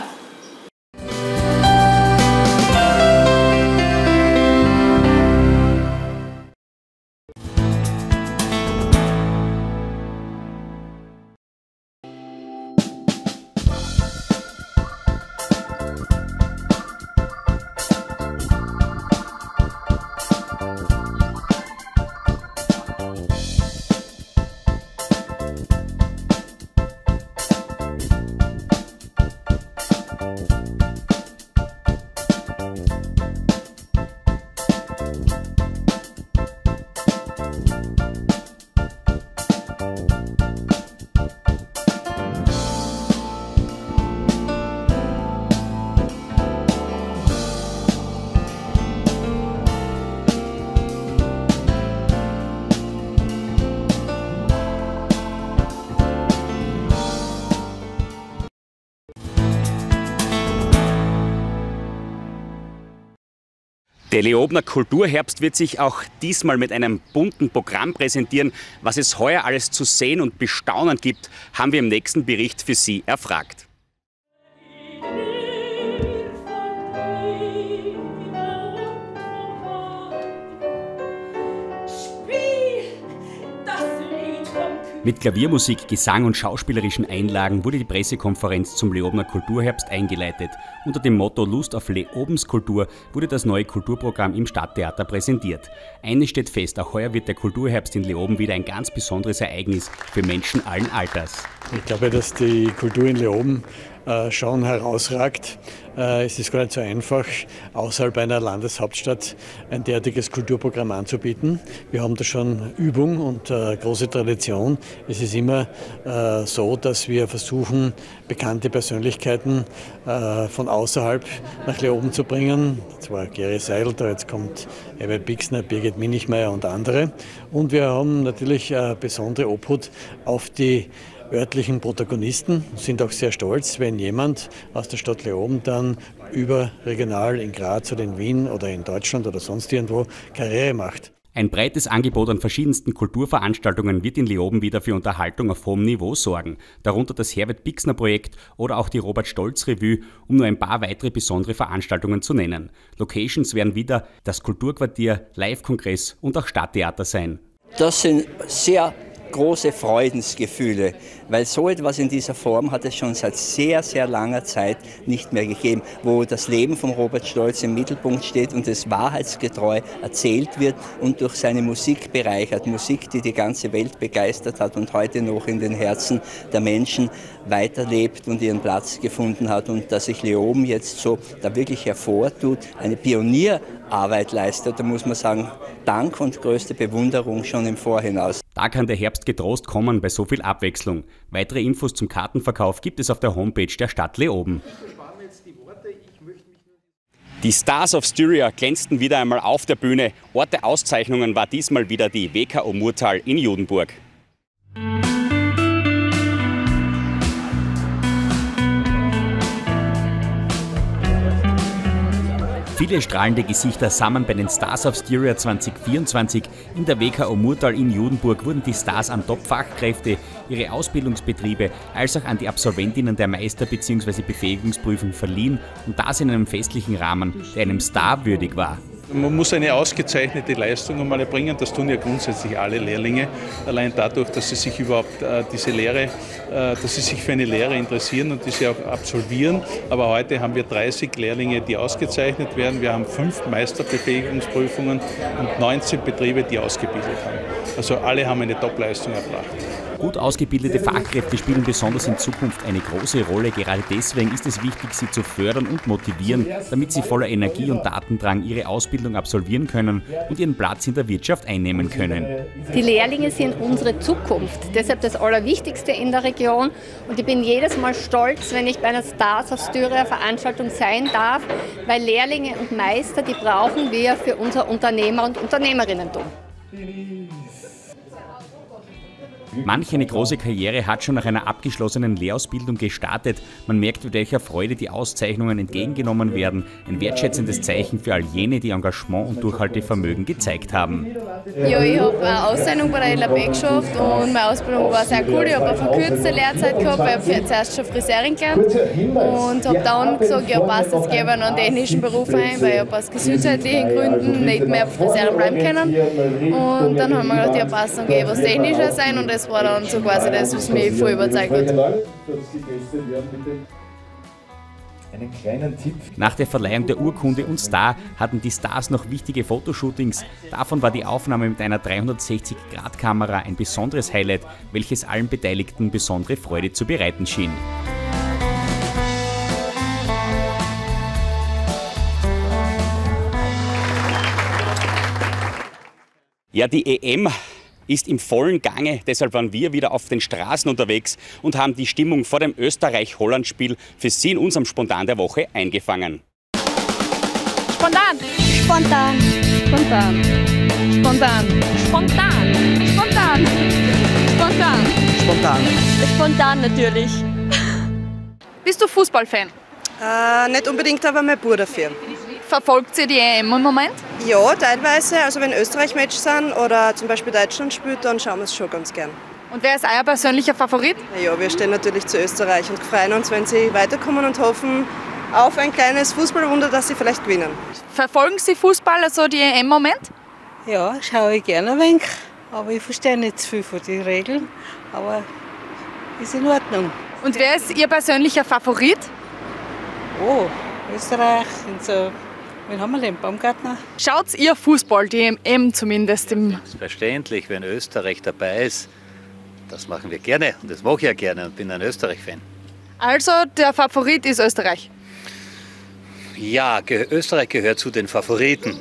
Der Leobner Kulturherbst wird sich auch diesmal mit einem bunten Programm präsentieren. Was es heuer alles zu sehen und bestaunen gibt, haben wir im nächsten Bericht für Sie erfragt. Mit Klaviermusik, Gesang und schauspielerischen Einlagen wurde die Pressekonferenz zum Leobner Kulturherbst eingeleitet. Unter dem Motto Lust auf Leobenskultur wurde das neue Kulturprogramm im Stadttheater präsentiert. Eines steht fest, auch heuer wird der Kulturherbst in Leoben wieder ein ganz besonderes Ereignis für Menschen allen Alters. Ich glaube, dass die Kultur in Leoben schon herausragt. Es ist gar nicht so einfach, außerhalb einer Landeshauptstadt ein derartiges Kulturprogramm anzubieten. Wir haben da schon Übung und große Tradition. Es ist immer so, dass wir versuchen, bekannte Persönlichkeiten von außerhalb nach Leoben zu bringen. Das war Geri Seidel, jetzt kommt Herbert Bixner, Birgit Minichmeier und andere. Und wir haben natürlich besondere Obhut auf die örtlichen Protagonisten, sind auch sehr stolz, wenn jemand aus der Stadt Leoben dann überregional in Graz oder in Wien oder in Deutschland oder sonst irgendwo Karriere macht. Ein breites Angebot an verschiedensten Kulturveranstaltungen wird in Leoben wieder für Unterhaltung auf hohem Niveau sorgen. Darunter das Herbert-Bixner-Projekt oder auch die Robert-Stolz-Revue, um nur ein paar weitere besondere Veranstaltungen zu nennen. Locations werden wieder das Kulturquartier, Live-Kongress und auch Stadttheater sein. Das sind sehr große Freudensgefühle, weil so etwas in dieser Form hat es schon seit sehr, sehr langer Zeit nicht mehr gegeben, wo das Leben von Robert Stolz im Mittelpunkt steht und es wahrheitsgetreu erzählt wird und durch seine Musik bereichert. Musik, die die ganze Welt begeistert hat und heute noch in den Herzen der Menschen weiterlebt und ihren Platz gefunden hat und dass sich Leoben jetzt so da wirklich hervortut, eine Pionierarbeit leistet, da muss man sagen, Dank und größte Bewunderung schon im Vorhinaus. Da kann der Herbst getrost kommen bei so viel Abwechslung. Weitere Infos zum Kartenverkauf gibt es auf der Homepage der Stadt Leoben. Die Stars of Styria glänzten wieder einmal auf der Bühne. Ort der Auszeichnungen war diesmal wieder die WKO Murtal in Judenburg. Viele strahlende Gesichter sammeln bei den Stars of Styria 2024. In der WKO Murtal in Judenburg wurden die Stars an Top-Fachkräfte, ihre Ausbildungsbetriebe, als auch an die Absolventinnen der Meister- bzw. Befähigungsprüfung verliehen und das in einem festlichen Rahmen, der einem Star würdig war. Man muss eine ausgezeichnete Leistung einmal erbringen, das tun ja grundsätzlich alle Lehrlinge. Allein dadurch, dass sie sich überhaupt dass sie sich für eine Lehre interessieren und diese auch absolvieren. Aber heute haben wir 30 Lehrlinge, die ausgezeichnet werden. Wir haben 5 Meisterbefähigungsprüfungen und 19 Betriebe, die ausgebildet haben. Also alle haben eine Top-Leistung erbracht. Gut ausgebildete Fachkräfte spielen besonders in Zukunft eine große Rolle. Gerade deswegen ist es wichtig, sie zu fördern und motivieren, damit sie voller Energie und Tatendrang ihre Ausbildung absolvieren können und ihren Platz in der Wirtschaft einnehmen können. Die Lehrlinge sind unsere Zukunft, deshalb das Allerwichtigste in der Region. Und ich bin jedes Mal stolz, wenn ich bei einer Stars of Styria Veranstaltung sein darf, weil Lehrlinge und Meister, die brauchen wir für unser Unternehmer- und Unternehmerinnentum. Manch eine große Karriere hat schon nach einer abgeschlossenen Lehrausbildung gestartet. Man merkt, mit welcher Freude die Auszeichnungen entgegengenommen werden. Ein wertschätzendes Zeichen für all jene, die Engagement und Durchhaltevermögen gezeigt haben. Ja, ich habe eine Auszeichnung bei der LAB geschafft und meine Ausbildung war sehr cool. Ich habe eine verkürzte Lehrzeit gehabt, weil ich habe zuerst schon Friseurin gelernt und habe dann gesagt, ja passt, jetzt gehe ich einen technischen Beruf ein, weil ich habe aus gesundheitlichen Gründen nicht mehr Friseurin bleiben können. Und dann haben wir gedacht, ja passt, dann gehe ich was Technisches sein und das war dann so quasi das, was mich voll überzeugt hat. Einen kleinen Tipp. Nach der Verleihung der Urkunde und Star hatten die Stars noch wichtige Fotoshootings. Davon war die Aufnahme mit einer 360-Grad-Kamera ein besonderes Highlight, welches allen Beteiligten besondere Freude zu bereiten schien. Ja, die EM ist im vollen Gange, deshalb waren wir wieder auf den Straßen unterwegs und haben die Stimmung vor dem Österreich-Holland-Spiel für Sie in unserem Spontan der Woche eingefangen. Spontan! Spontan! Spontan! Spontan! Spontan! Spontan! Spontan! Spontan. Spontan natürlich. Bist du Fußballfan? Nicht unbedingt, aber mein Bruder dafür. Verfolgt ihr die EM im Moment? Ja, teilweise. Also wenn Österreich-Match sind oder zum Beispiel Deutschland spielt, dann schauen wir es schon ganz gern. Und wer ist euer persönlicher Favorit? Ja, wir stehen natürlich zu Österreich und freuen uns, wenn sie weiterkommen und hoffen auf ein kleines Fußballwunder, dass sie vielleicht gewinnen. Verfolgen Sie Fußball, also die EM im Moment? Ja, schaue ich gerne ein wenig, aber ich verstehe nicht zu viel von den Regeln, aber ist in Ordnung. Und wer ist Ihr persönlicher Favorit? Oh, Österreich und so. Wen haben wir denn? Baumgartner? Schaut ihr Fußball, die EM zumindest? Selbstverständlich, wenn Österreich dabei ist, das machen wir gerne und das mache ich ja gerne und bin ein Österreich-Fan. Also der Favorit ist Österreich? Ja, Österreich gehört zu den Favoriten.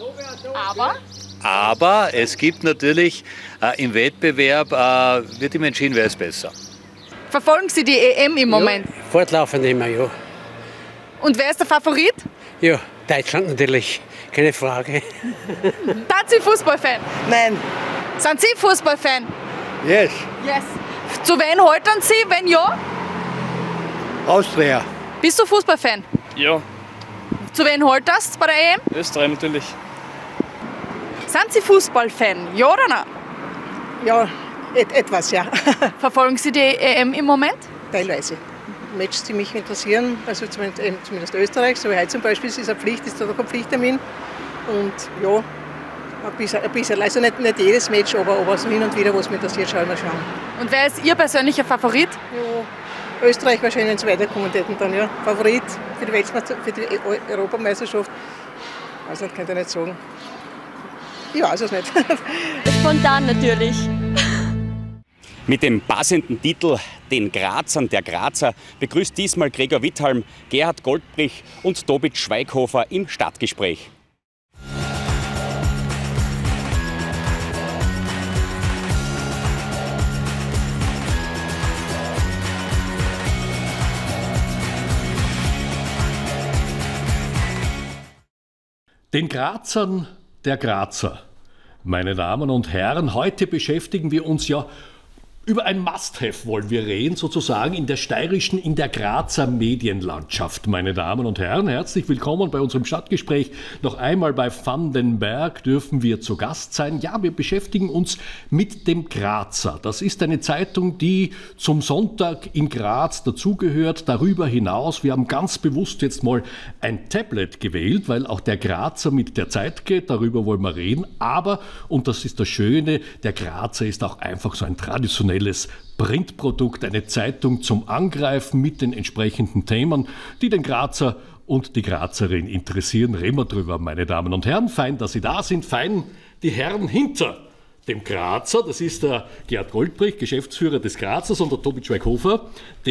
Aber es gibt natürlich im Wettbewerb, wird immer entschieden, wer ist besser. Verfolgen Sie die EM im Moment? Ja, fortlaufend immer, ja. Und wer ist der Favorit? Ja, Deutschland natürlich, keine Frage. Sind Sie Fußballfan? Nein. Sind Sie Fußballfan? Yes. Yes. Zu wen halten Sie, wenn ja? Austria. Bist du Fußballfan? Ja. Zu wen haltest du bei der EM? Österreich natürlich. Sind Sie Fußballfan, ja oder nein? Ja, etwas, ja. Verfolgen Sie die EM im Moment? Teilweise. Matches, die mich interessieren, also zumindest Österreich, so wie heute zum Beispiel, ist eine Pflicht, ist da doch ein Pflichttermin. Und ja, ein bisschen, also nicht jedes Match, aber so hin und wieder, was mich interessiert, schauen wir schon. Und wer ist Ihr persönlicher Favorit? Ja, Österreich wahrscheinlich ins Weiterkommen hätten dann, ja. Favorit für die für die Europameisterschaft. Also das kann ich nicht sagen. Ich weiß es nicht. Spontan natürlich. Mit dem passenden Titel Den Grazern der Grazer begrüßt diesmal Gregor Witthalm, Gerhard Goldbrich und Tobit Schweighofer im Stadtgespräch. Den Grazern der Grazer. Meine Damen und Herren, heute beschäftigen wir uns ja über ein Must-Have, wollen wir reden, sozusagen in der steirischen, in der Grazer Medienlandschaft. Meine Damen und Herren, herzlich willkommen bei unserem Stadtgespräch. Noch einmal bei Van den Berg dürfen wir zu Gast sein. Ja, wir beschäftigen uns mit dem Grazer. Das ist eine Zeitung, die zum Sonntag in Graz dazugehört. Darüber hinaus, wir haben ganz bewusst jetzt mal ein Tablet gewählt, weil auch der Grazer mit der Zeit geht. Darüber wollen wir reden. Aber, und das ist das Schöne, der Grazer ist auch einfach so ein traditionelles Printprodukt, eine Zeitung zum Angreifen mit den entsprechenden Themen, die den Grazer und die Grazerin interessieren. Reden wir drüber, meine Damen und Herren. Fein, dass Sie da sind. Fein, die Herren hinter dem Grazer. Das ist der Gerhard Goldbrich, Geschäftsführer des Grazers, und der Tobit Schweighofer,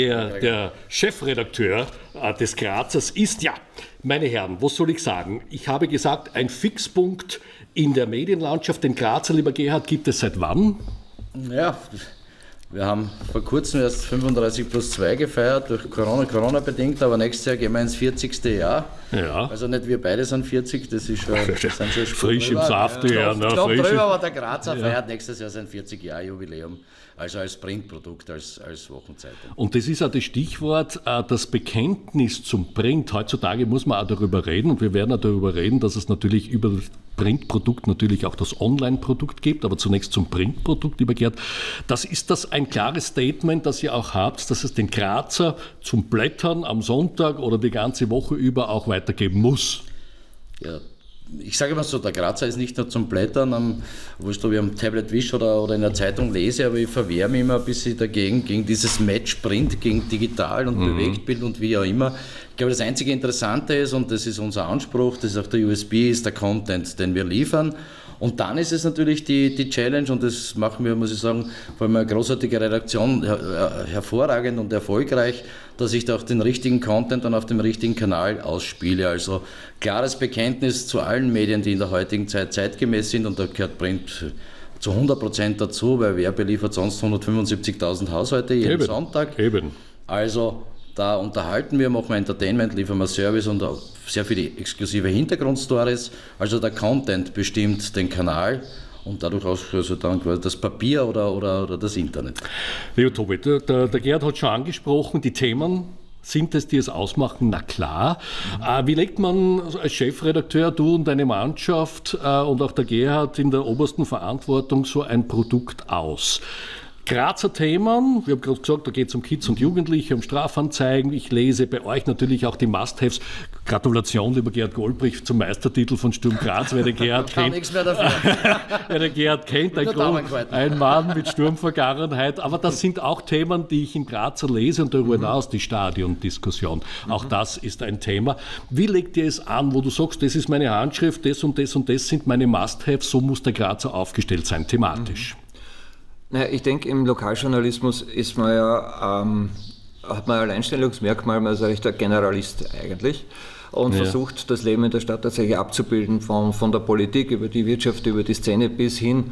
der Chefredakteur des Grazers ist. Ja, meine Herren, was soll ich sagen? Ich habe gesagt, ein Fixpunkt in der Medienlandschaft. Den Grazer, lieber Gerhard, gibt es seit wann? Ja, wir haben vor kurzem erst 35+2 gefeiert, durch Corona bedingt, aber nächstes Jahr gehen wir ins 40. Jahr. Ja. Also nicht wir beide sind 40, das ist schon frisch im Saft. Ja, drüber, aber der Grazer feiert nächstes Jahr sein 40-Jahr-Jubiläum, also als Printprodukt, als Wochenzeitung. Und das ist auch das Stichwort, das Bekenntnis zum Print. Heutzutage muss man auch darüber reden, und wir werden auch darüber reden, dass es natürlich über das Printprodukt natürlich auch das Online-Produkt gibt, aber zunächst zum Printprodukt, lieber Gerd. Ist das ein klares Statement, das ihr auch habt, dass es den Grazer zum Blättern am Sonntag oder die ganze Woche über auch weitergeben muss? Ja, ich sage immer so, der Grazer ist nicht nur zum Blättern, wo ich am Tablet wische oder in der Zeitung lese, aber ich verwehre mich immer ein bisschen dagegen, gegen dieses Match-Print, gegen Digital und Bewegtbild und wie auch immer. Ich glaube, das einzige Interessante ist, und das ist unser Anspruch, das ist auch der USB, ist der Content, den wir liefern. Und dann ist es natürlich die Challenge, und das machen wir, muss ich sagen, vor allem eine großartige Redaktion, hervorragend und erfolgreich, dass ich da auch den richtigen Content dann auf dem richtigen Kanal ausspiele. Also klares Bekenntnis zu allen Medien, die in der heutigen Zeit zeitgemäß sind, und da gehört Print zu 100% dazu, weil wer beliefert sonst 175.000 Haushalte jeden Sonntag. Eben. Also da unterhalten wir, machen wir Entertainment, liefern wir Service und auch sehr viele exklusive Hintergrundstories. Also der Content bestimmt den Kanal und dadurch auch also dann das Papier oder das Internet. Leo Tobit, der Gerhard hat schon angesprochen, die Themen sind es, die es ausmachen? Na klar. Wie legt man als Chefredakteur, du und deine Mannschaft und auch der Gerhard in der obersten Verantwortung so ein Produkt aus? Grazer Themen, wir haben gerade gesagt, da geht es um Kids und Jugendliche, um Strafanzeigen. Ich lese bei euch natürlich auch die Must-Haves. Gratulation, lieber Gerhard Goldbrich, zum Meistertitel von Sturm Graz, wer den Gerhard kennt. Nichts mehr dafür. Wer den Gerhard kennt, ein Mann mit Sturmvergangenheit. Aber das sind auch Themen, die ich in Grazer lese, und darüber hinaus die Stadiondiskussion. Auch das ist ein Thema. Wie legt ihr es an, wo du sagst, das ist meine Handschrift, das und das und das sind meine Must-Haves, so muss der Grazer aufgestellt sein, thematisch? Naja, ich denke, im Lokaljournalismus ist man ja, hat man ein Alleinstellungsmerkmal, man ist ein rechter Generalist eigentlich und versucht, das Leben in der Stadt tatsächlich abzubilden, von der Politik über die Wirtschaft, über die Szene bis hin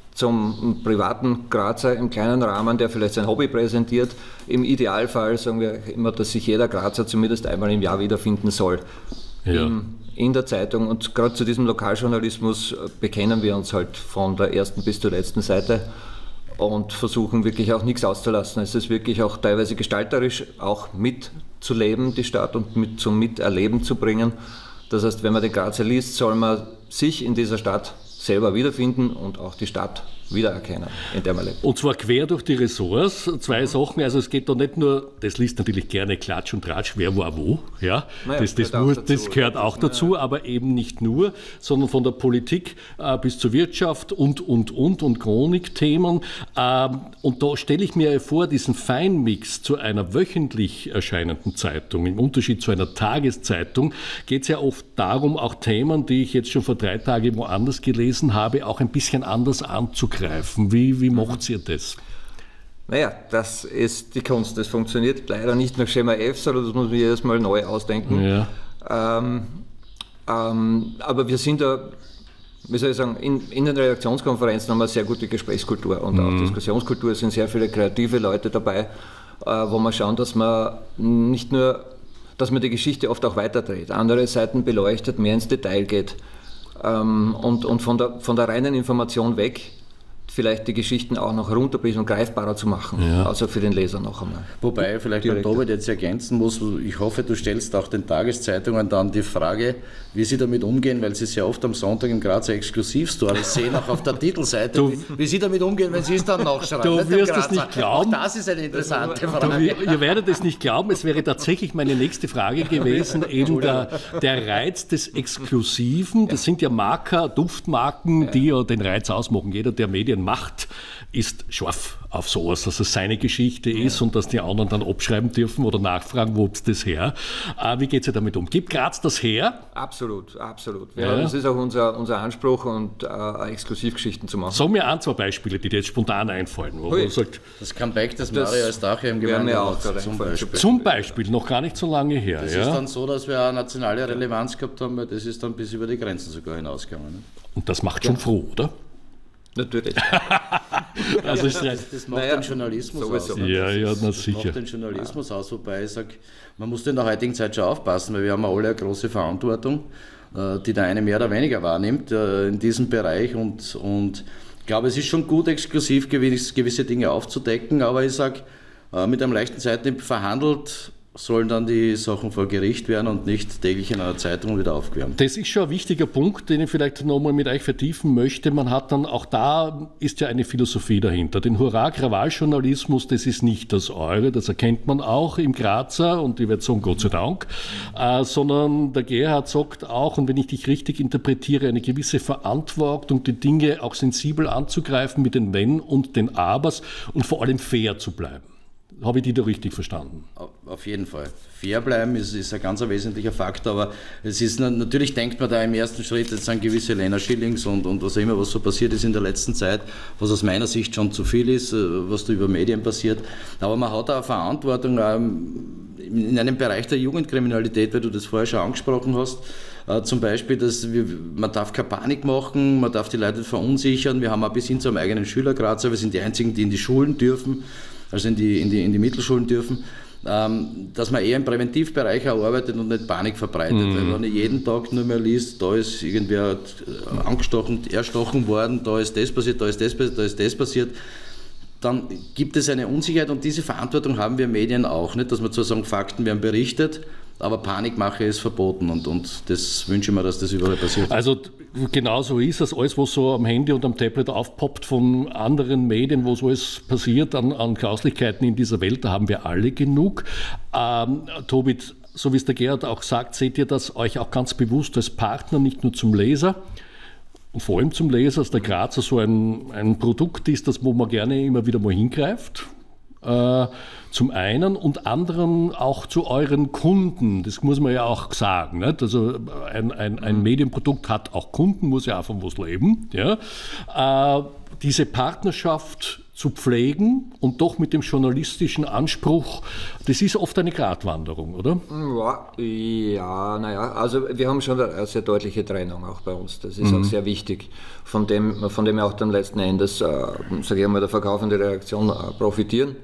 zum privaten Grazer im kleinen Rahmen, der vielleicht sein Hobby präsentiert. Im Idealfall sagen wir immer, dass sich jeder Grazer zumindest einmal im Jahr wiederfinden soll. Ja. In der Zeitung, und gerade zu diesem Lokaljournalismus bekennen wir uns halt von der ersten bis zur letzten Seite. und versuchen wirklich auch nichts auszulassen. Es ist wirklich auch teilweise gestalterisch auch mitzuleben, die Stadt, und zum Miterleben zu bringen. Das heißt, wenn man den Grazer liest, soll man sich in dieser Stadt selber wiederfinden und auch die Stadt wiedererkennen, in der man lebt. Und zwar quer durch die Ressorts. 2 Sachen, also es geht da nicht nur, das liest natürlich gerne Klatsch und Tratsch, wer war wo, ja, naja, das gehört auch dazu, aber eben nicht nur, sondern von der Politik bis zur Wirtschaft und Chronikthemen. Und da stelle ich mir vor, diesen Feinmix zu einer wöchentlich erscheinenden Zeitung, im Unterschied zu einer Tageszeitung, geht es ja oft darum, auch Themen, die ich jetzt schon vor 3 Tagen woanders gelesen habe, auch ein bisschen anders anzugreifen. Wie macht ihr das? Naja, das ist die Kunst. Das funktioniert leider nicht nach Schema F, sondern das muss man jedes Mal neu ausdenken. Ja. Aber wir sind da, wie soll ich sagen, in den Redaktionskonferenzen haben wir eine sehr gute Gesprächskultur und auch Diskussionskultur. Es sind sehr viele kreative Leute dabei, wo wir schauen, dass man nicht nur, dass man die Geschichte oft auch weiterdreht, andere Seiten beleuchtet, mehr ins Detail geht. Und von der reinen Information weg vielleicht die Geschichten auch noch runterbricht und greifbarer zu machen, also für den Leser noch einmal. Wobei vielleicht der Tobit jetzt ergänzen muss, ich hoffe, du stellst auch den Tageszeitungen dann die Frage, wie sie damit umgehen, weil sie sehr oft am Sonntag im Grazer Exklusivstore sehen, auch auf der Titelseite, wie sie damit umgehen, wenn sie es dann nachschreiben. Du wirst es nicht glauben. Auch das ist eine interessante Frage. Ihr werdet es nicht glauben, es wäre tatsächlich meine nächste Frage gewesen, eben der Reiz des Exklusiven. Das sind ja Marker, Duftmarken, die ja den Reiz ausmachen. Jeder, der Medien macht, ist scharf auf sowas, dass es seine Geschichte ist und dass die anderen dann abschreiben dürfen oder nachfragen, wo ist das her. Wie geht es damit um? Gibt Graz das her? Absolut. Ja, das ist auch unser Anspruch, und Exklusivgeschichten zu machen. Sag mir 1, 2 Beispiele, die dir jetzt spontan einfallen. Wo man sagt, das Comeback des Mario Eustachio im Gemeinderat zum Beispiel, noch gar nicht so lange her. Das ist dann so, dass wir eine nationale Relevanz gehabt haben, weil das ist dann bis über die Grenzen sogar hinausgegangen. Ne? Und das macht schon froh, oder? Natürlich. Also das macht den Journalismus aus. Ja, na sicher. Das macht den Journalismus aus, wobei ich sage, man muss in der heutigen Zeit schon aufpassen, weil wir haben alle eine große Verantwortung, die der eine mehr oder weniger wahrnimmt in diesem Bereich, und ich glaube, es ist schon gut, exklusiv gewisse Dinge aufzudecken, aber ich sage, mit einem leichten Seitenhieb verhandelt sollen dann die Sachen vor Gericht werden und nicht täglich in einer Zeitung wieder aufgewärmt. Das ist schon ein wichtiger Punkt, den ich vielleicht nochmal mit euch vertiefen möchte. Man hat dann, auch da ist ja eine Philosophie dahinter. Den Hurra-Krawall-Journalismus, das ist nicht das eure, das erkennt man auch im Grazer, und ich werde sagen, Gott sei Dank, sondern der Gerhard sagt auch, und wenn ich dich richtig interpretiere, eine gewisse Verantwortung, die Dinge auch sensibel anzugreifen mit den Wenn und den Abers und vor allem fair zu bleiben. Habe ich die da richtig verstanden? Auf jeden Fall. Fair bleiben ist ein ganz wesentlicher Faktor, aber es ist natürlich, denkt man da im ersten Schritt, jetzt an gewisse Länderschillings und was immer, was so passiert ist in der letzten Zeit, was aus meiner Sicht schon zu viel ist, was da über Medien passiert. Aber man hat auch eine Verantwortung in einem Bereich der Jugendkriminalität, weil du das vorher schon angesprochen hast. Zum Beispiel, man darf keine Panik machen, man darf die Leute verunsichern. Wir haben auch bis hin zu einem eigenen Schülergrazer, wir sind die Einzigen, die in die Schulen dürfen, also in die Mittelschulen dürfen, dass man eher im Präventivbereich arbeitet und nicht Panik verbreitet. Weil wenn ich jeden Tag nur mehr liest, da ist irgendwer erstochen worden, da ist das passiert, da ist das passiert, da ist das passiert, dann gibt es eine Unsicherheit, und diese Verantwortung haben wir Medien auch. Nicht, dass wir zwar sagen, Fakten werden berichtet, aber Panikmache ist verboten, und das wünsche ich mir, dass das überall passiert. Also genau so ist es. Alles, was so am Handy und am Tablet aufpoppt von anderen Medien, wo so alles passiert an Grauslichkeiten in dieser Welt, da haben wir alle genug. Tobit, so wie es der Gerhard auch sagt, seht ihr das euch auch ganz bewusst als Partner, nicht nur zum Leser, und vor allem zum Leser, dass der Grazer so ein Produkt ist, das wo man gerne immer wieder mal hingreift? Zum einen, und anderen auch zu euren Kunden. Das muss man ja auch sagen. Nicht? Also ein Medienprodukt hat auch Kunden, muss ja auch von was leben. Ja? Diese Partnerschaft zu pflegen und doch mit dem journalistischen Anspruch, das ist oft eine Gratwanderung, oder? Ja, naja, also wir haben schon eine sehr deutliche Trennung auch bei uns. Das ist auch sehr wichtig, von dem auch dann letzten Endes, sage ich mal, der Verkauf und die Redaktion profitieren.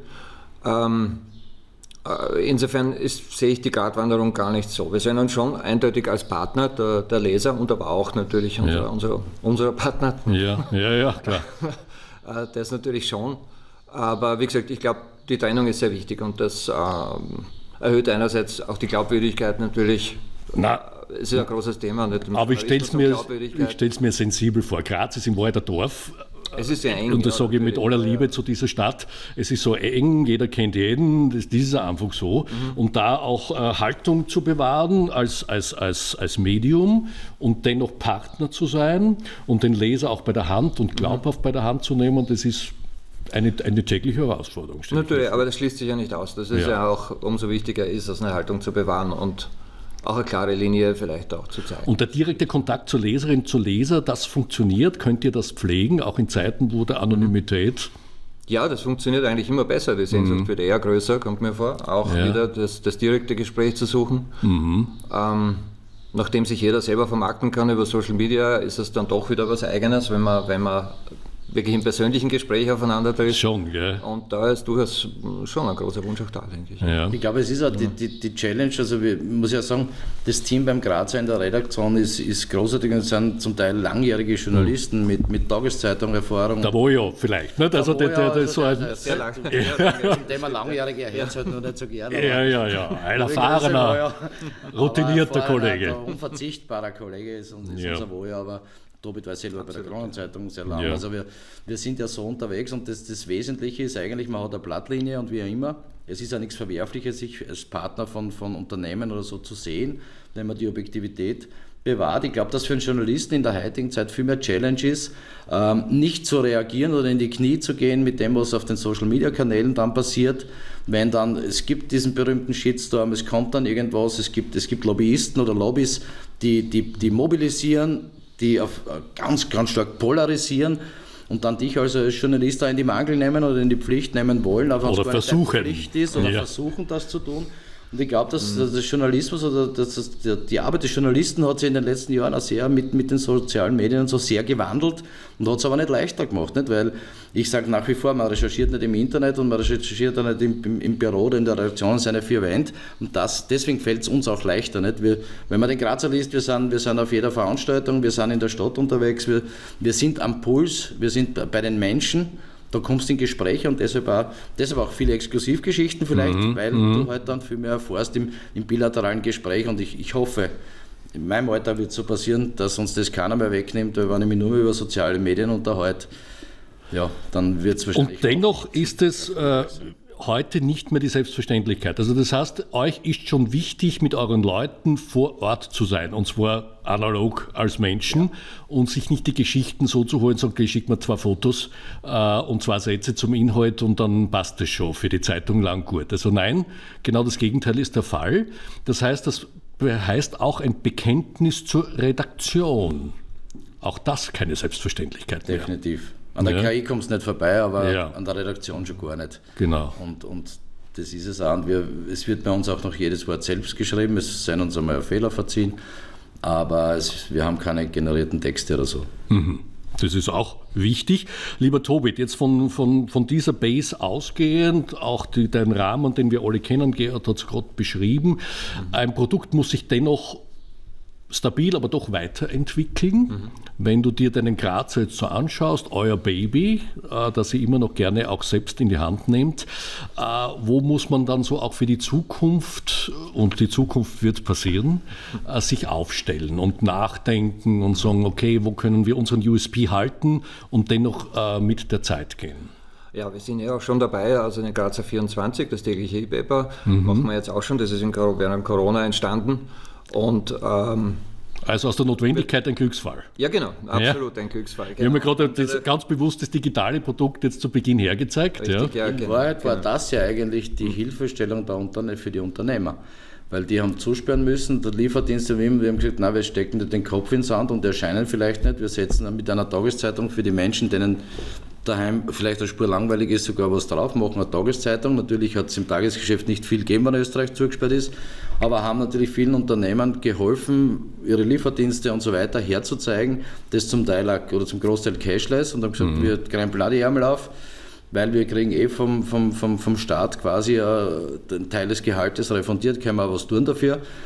Insofern sehe ich die Gratwanderung gar nicht so. Wir sehen uns schon eindeutig als Partner der Leser und aber auch natürlich unserer Partner. Ja, klar. Das natürlich schon. Aber wie gesagt, ich glaube, die Trennung ist sehr wichtig und das erhöht einerseits auch die Glaubwürdigkeit natürlich. Es ist ein großes Thema. Aber ich stelle es mir sensibel vor. Graz ist im Wahrheit ein Dorf. Es ist sehr eng. Und das sage ich mit aller Liebe zu dieser Stadt. Es ist so eng, jeder kennt jeden, das ist einfach so. Und da auch Haltung zu bewahren als Medium und dennoch Partner zu sein und den Leser auch bei der Hand und glaubhaft bei der Hand zu nehmen, das ist eine tägliche Herausforderung. Natürlich, aber das schließt sich ja nicht aus. Das ist ja auch umso wichtiger ist, eine Haltung zu bewahren und auch eine klare Linie vielleicht auch zu zeigen. Und der direkte Kontakt zur Leserin, zu Leser, das funktioniert? Könnt ihr das pflegen, auch in Zeiten, wo der Anonymität... Ja, das funktioniert eigentlich immer besser. Die Sehnsucht wird eher größer, kommt mir vor. Auch wieder das direkte Gespräch zu suchen. Nachdem sich jeder selber vermarkten kann über Social Media, ist es dann doch wieder was Eigenes, wenn man wirklich im persönlichen Gespräch aufeinander trifft. Schon, gell? Und da ist durchaus schon ein großer Wunsch auch da, denke ich. Ja. Ich glaube, es ist auch die Challenge, also muss ja sagen, das Team beim Grazer in der Redaktion ist großartig und sind zum Teil langjährige Journalisten mit Tageszeitung-Erfahrung. Da wo ja vielleicht, nicht? Also so ein... Sehr lang. Zum Thema langjährige erhört es halt noch nicht so gerne. Ja. Ein erfahrener, routinierter Kollege. Ein unverzichtbarer Kollege ist unser Wohl, aber Tobit war selber bei der Kronenzeitung sehr lange. Ja. Also wir sind ja so unterwegs und das Wesentliche ist eigentlich, man hat eine Blattlinie und wie immer, es ist ja nichts Verwerfliches, sich als Partner von Unternehmen oder so zu sehen, wenn man die Objektivität bewahrt. Ich glaube, dass für einen Journalisten in der heutigen Zeit viel mehr Challenge ist, nicht zu reagieren oder in die Knie zu gehen mit dem, was auf den Social-Media-Kanälen dann passiert, wenn dann, es gibt diesen berühmten Shitstorm, es kommt dann irgendwas, es gibt Lobbyisten oder Lobbys, die mobilisieren, die ganz, ganz stark polarisieren und dann dich also als Journalist da in die Mangel nehmen oder in die Pflicht nehmen wollen, auch wenn es gar nicht deine Pflicht ist oder versuchen, das zu tun. Und ich glaube, dass der Journalismus oder die Arbeit des Journalisten hat sich in den letzten Jahren auch sehr mit den sozialen Medien so sehr gewandelt und hat es aber nicht leichter gemacht, nicht? Weil ich sage nach wie vor, man recherchiert nicht im Internet und man recherchiert auch nicht im Büro oder in der Redaktion seine vier Wände und deswegen fällt es uns auch leichter, nicht? Wenn man den Grazer liest, wir sind auf jeder Veranstaltung, wir sind in der Stadt unterwegs, wir sind am Puls, wir sind bei den Menschen. Da kommst du in Gespräche und deshalb auch viele Exklusivgeschichten vielleicht, weil du halt dann viel mehr erfährst im bilateralen Gespräch und ich hoffe, in meinem Alter wird es so passieren, dass uns das keiner mehr wegnimmt, weil wenn ich mich nur über soziale Medien unterhalte, ja, dann wird es wahrscheinlich... Und dennoch ist es heute nicht mehr die Selbstverständlichkeit. Also das heißt, euch ist schon wichtig, mit euren Leuten vor Ort zu sein, und zwar analog als Menschen und sich nicht die Geschichten so zu holen, sagen, ich schicke mir 2 Fotos und 2 Sätze zum Inhalt und dann passt das schon für die Zeitung lang gut. Also nein, genau das Gegenteil ist der Fall. Das heißt auch ein Bekenntnis zur Redaktion. Auch das keine Selbstverständlichkeit mehr. Definitiv. An der KI kommst du nicht vorbei, aber an der Redaktion schon gar nicht. Genau. Und das ist es auch. Und es wird bei uns auch noch jedes Wort selbst geschrieben, es seien uns einmal Fehler verziehen, aber wir haben keine generierten Texte oder so. Das ist auch wichtig. Lieber Tobit, jetzt von dieser Base ausgehend, auch dein Rahmen, den wir alle kennen, Gerhard hat es gerade beschrieben, ein Produkt muss sich dennoch stabil, aber doch weiterentwickeln. Wenn du dir deinen Grazer jetzt so anschaust, euer Baby, das ihr immer noch gerne auch selbst in die Hand nehmt, wo muss man dann so auch für die Zukunft, und die Zukunft wird passieren, sich aufstellen und nachdenken und sagen, okay, wo können wir unseren USP halten und dennoch mit der Zeit gehen? Ja, wir sind ja auch schon dabei, also den Grazer 24, das tägliche E-Paper, machen wir jetzt auch schon, das ist während Corona entstanden. Und, also aus der Notwendigkeit ein Glücksfall. Ja, genau, absolut ein Glücksfall. Genau. Wir haben ja gerade ganz bewusst das digitale Produkt jetzt zu Beginn hergezeigt. Richtig, ja. In Wahrheit war das ja eigentlich die Hilfestellung für die Unternehmer. Weil die haben zusperren müssen, der Lieferdienst, wir haben gesagt, nein, wir stecken den Kopf in den Sand und erscheinen vielleicht nicht. Wir setzen mit einer Tageszeitung für die Menschen, denen daheim vielleicht eine Spur langweilig ist, sogar was drauf, machen eine Tageszeitung. Natürlich hat es im Tagesgeschäft nicht viel gegeben, wenn Österreich zugesperrt ist, aber haben natürlich vielen Unternehmen geholfen, ihre Lieferdienste und so weiter herzuzeigen, das zum Teil oder zum Großteil cashless, und haben gesagt, wir kriegen bloody Ärmel auf, weil wir kriegen vom Staat quasi einen Teil des Gehaltes refundiert, können wir auch was tun dafür.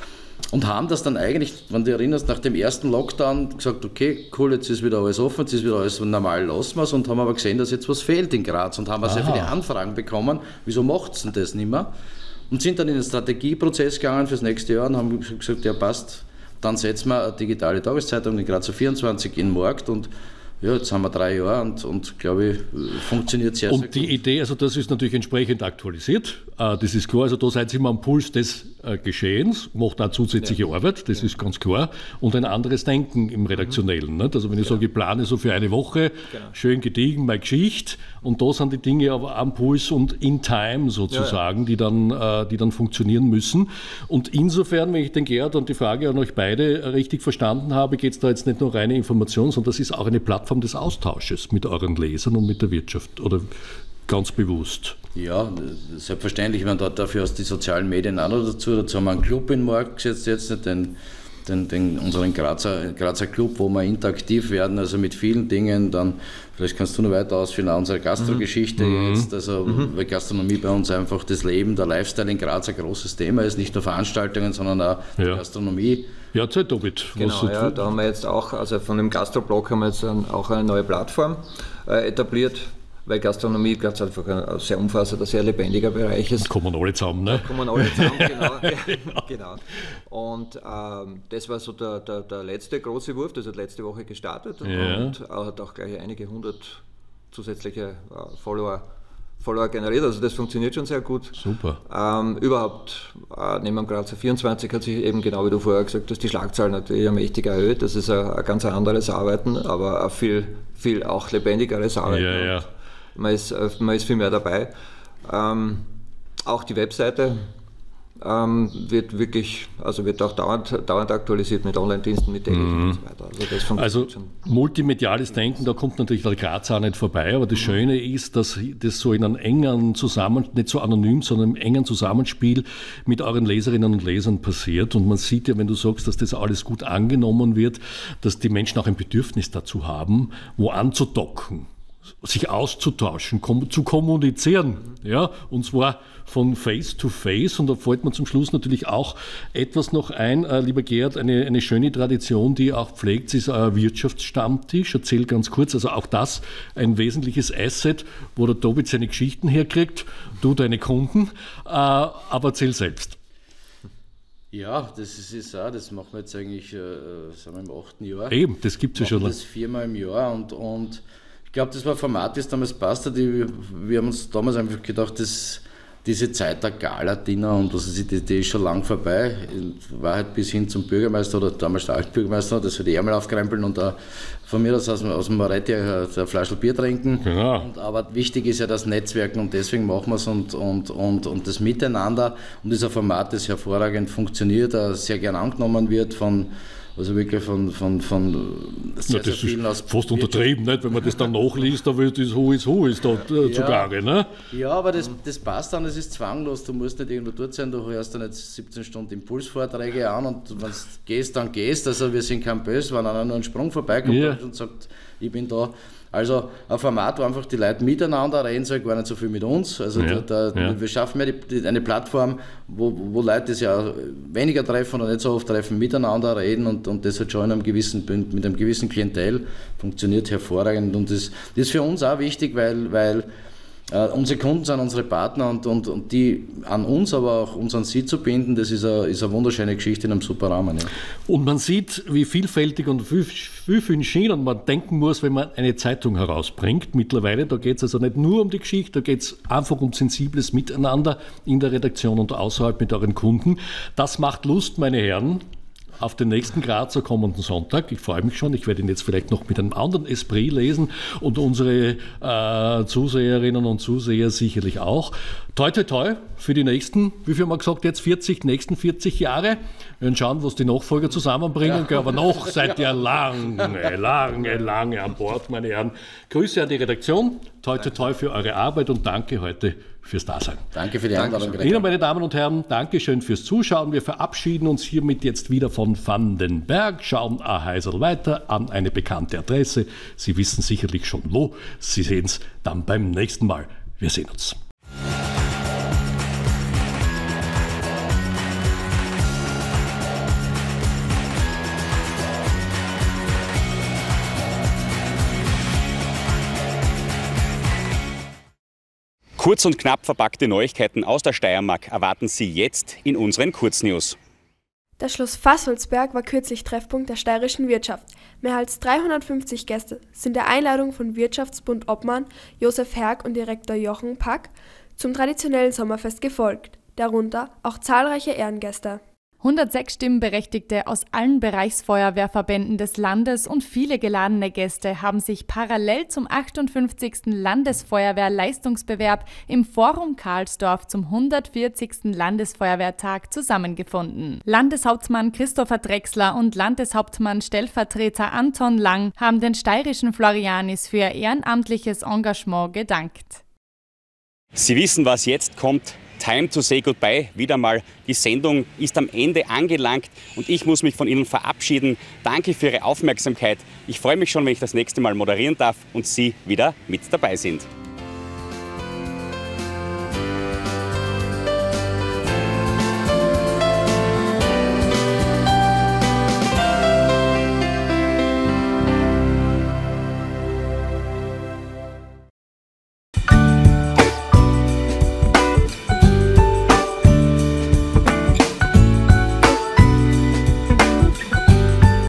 Und haben das dann eigentlich, wenn du dich erinnerst, nach dem ersten Lockdown gesagt, okay, cool, jetzt ist wieder alles offen, jetzt ist wieder alles normal, lassen wir es, und haben aber gesehen, dass jetzt was fehlt in Graz und haben sehr viele Anfragen bekommen, wieso macht es denn das nicht mehr? Und sind dann in den Strategieprozess gegangen fürs nächste Jahr und haben gesagt, ja passt, dann setzen wir eine digitale Tageszeitung, die Grazer 24, in den Markt, und ja, jetzt haben wir 3 Jahre und glaube ich, funktioniert sehr, sehr gut. Und die Idee, also das ist natürlich entsprechend aktualisiert, das ist klar, also da seid ihr immer am Puls des Geschehens, macht auch zusätzliche Arbeit, das ist ganz klar, und ein anderes Denken im Redaktionellen. Nicht? Also wenn ich sage, ich plane so für eine Woche, schön gediegen, meine Geschichte, und da sind die Dinge aber am Puls und in time sozusagen, die dann funktionieren müssen. Und insofern, wenn ich den Gerhard und die Frage an euch beide richtig verstanden habe, geht es da jetzt nicht nur reine Information, sondern das ist auch eine Plattform des Austausches mit euren Lesern und mit der Wirtschaft, oder ganz bewusst? Ja, selbstverständlich. Ich meine, dafür hast die sozialen Medien auch noch dazu. Dazu haben wir einen Club in den Markt gesetzt, jetzt unseren Grazer Club, wo wir interaktiv werden, also mit vielen Dingen. Dann, vielleicht kannst du noch weiter ausführen, auch unsere Gastrogeschichte jetzt, also weil Gastronomie bei uns einfach das Leben, der Lifestyle in Graz ein großes Thema ist, nicht nur Veranstaltungen, sondern auch die Gastronomie. Ja, Zeit damit. Genau, ja, da haben wir jetzt auch, also von dem Gastroblog haben wir jetzt auch eine neue Plattform etabliert, weil Gastronomie ganz einfach ein sehr umfassender, sehr lebendiger Bereich ist. Da kommen alle zusammen, ne? Da kommen alle zusammen, genau. Und das war so der letzte große Wurf, das hat letzte Woche gestartet und hat auch gleich einige 100 zusätzliche Follower generiert, also das funktioniert schon sehr gut. Super. Überhaupt, neben dem Grazer 24 hat sich eben, genau wie du vorher gesagt hast, die Schlagzahl natürlich mächtig erhöht. Das ist ein ganz anderes Arbeiten, aber ein viel auch lebendigeres Arbeiten. Ja. Man ist viel mehr dabei. Auch die Webseite wird auch dauernd aktualisiert mit Online-Diensten, mit täglichen und so weiter. Also multimediales Denken, da kommt natürlich der Grazer auch nicht vorbei, aber das Schöne ist, dass das so in einem engen nicht so anonym, sondern im engen Zusammenspiel mit euren Leserinnen und Lesern passiert. Und man sieht ja, wenn du sagst, dass das alles gut angenommen wird, dass die Menschen auch ein Bedürfnis dazu haben, wo anzudocken, sich auszutauschen, zu kommunizieren, ja, und zwar von Face to Face. Und da fällt mir zum Schluss natürlich auch etwas noch ein, lieber Gerhard, eine schöne Tradition, die ihr auch pflegt, ist euer Wirtschaftsstammtisch. Erzähl ganz kurz, also auch das ein wesentliches Asset, wo der Tobi seine Geschichten herkriegt, du deine Kunden, aber erzähl selbst. Ja, das machen wir jetzt eigentlich, sind wir im 8. Jahr. Eben, das gibt es ja schon. Das 4-mal im Jahr und ich glaube, das war ein Format, das damals passt hat. Wir haben uns damals einfach gedacht, dass diese Zeit der Gala-Dinner und die ist schon lang vorbei. War halt bis hin zum Bürgermeister oder damals der Altbürgermeister, dass wir die Ärmel aufkrempeln und von mir aus dem Moretti eine Flasche Bier trinken. Genau. Aber wichtig ist ja das Netzwerken und deswegen machen wir es und das Miteinander. Und das ist ein Format, das hervorragend funktioniert, sehr gern angenommen wird also wirklich von sehr vielen aus. Fast untertrieben, nicht? Wenn man das dann nachliest, da wird das Who is da zugange. Ne? Ja, aber das passt dann, es ist zwanglos, du musst nicht irgendwo dort sein, du hörst dann jetzt 17 Stunden Impulsvorträge an und wenn du gehst, dann gehst. Also wir sind kein Böse, wenn einer nur einen Sprung vorbeikommt und sagt, ich bin da. Also ein Format, wo einfach die Leute miteinander reden, so gar nicht so viel mit uns. Also wir schaffen ja eine Plattform, wo Leute das ja weniger treffen oder nicht so oft treffen, miteinander reden und das hat schon mit einem gewissen Klientel funktioniert hervorragend. Und das ist für uns auch wichtig, weil unsere Kunden sind unsere Partner und die an uns, aber auch uns an sie zu binden, das ist eine wunderschöne Geschichte in einem super Rahmen. Ja. Und man sieht, wie vielfältig und wie vielen Schienen man denken muss, wenn man eine Zeitung herausbringt. Mittlerweile, da geht es also nicht nur um die Geschichte, da geht es einfach um sensibles Miteinander in der Redaktion und außerhalb mit euren Kunden. Das macht Lust, meine Herren, auf den nächsten Grazer kommenden Sonntag. Ich freue mich schon. Ich werde ihn jetzt vielleicht noch mit einem anderen Esprit lesen und unsere Zuseherinnen und Zuseher sicherlich auch. Toi, toi, toi für die nächsten, wie viel haben wir gesagt, jetzt nächsten 40 Jahre. Wir werden schauen, was die Nachfolger zusammenbringen. Aber noch seid ihr lange an Bord, meine Herren. Grüße an die Redaktion. Toi, toi, toi für eure Arbeit und danke heute fürs Dasein. Danke für die Einladung. Ihnen, meine Damen und Herren, Dankeschön fürs Zuschauen. Wir verabschieden uns hiermit jetzt wieder von Vandenberg, schauen Heisel weiter an eine bekannte Adresse. Sie wissen sicherlich schon wo. Sie sehen es dann beim nächsten Mal. Wir sehen uns. Kurz und knapp verpackte Neuigkeiten aus der Steiermark erwarten Sie jetzt in unseren Kurznews. Das Schloss Fassulzberg war kürzlich Treffpunkt der steirischen Wirtschaft. Mehr als 350 Gäste sind der Einladung von Wirtschaftsbund Obmann Josef Herg und Direktor Jochen Pack zum traditionellen Sommerfest gefolgt, darunter auch zahlreiche Ehrengäste. 106 Stimmberechtigte aus allen Bereichsfeuerwehrverbänden des Landes und viele geladene Gäste haben sich parallel zum 58. Landesfeuerwehrleistungsbewerb im Forum Karlsdorf zum 140. Landesfeuerwehrtag zusammengefunden. Landeshauptmann Christopher Drechsler und Landeshauptmann Stellvertreter Anton Lang haben den steirischen Florianis für ihr ehrenamtliches Engagement gedankt. Sie wissen, was jetzt kommt. Time to say goodbye, wieder mal. Die Sendung ist am Ende angelangt und ich muss mich von Ihnen verabschieden. Danke für Ihre Aufmerksamkeit. Ich freue mich schon, wenn ich das nächste Mal moderieren darf und Sie wieder mit dabei sind.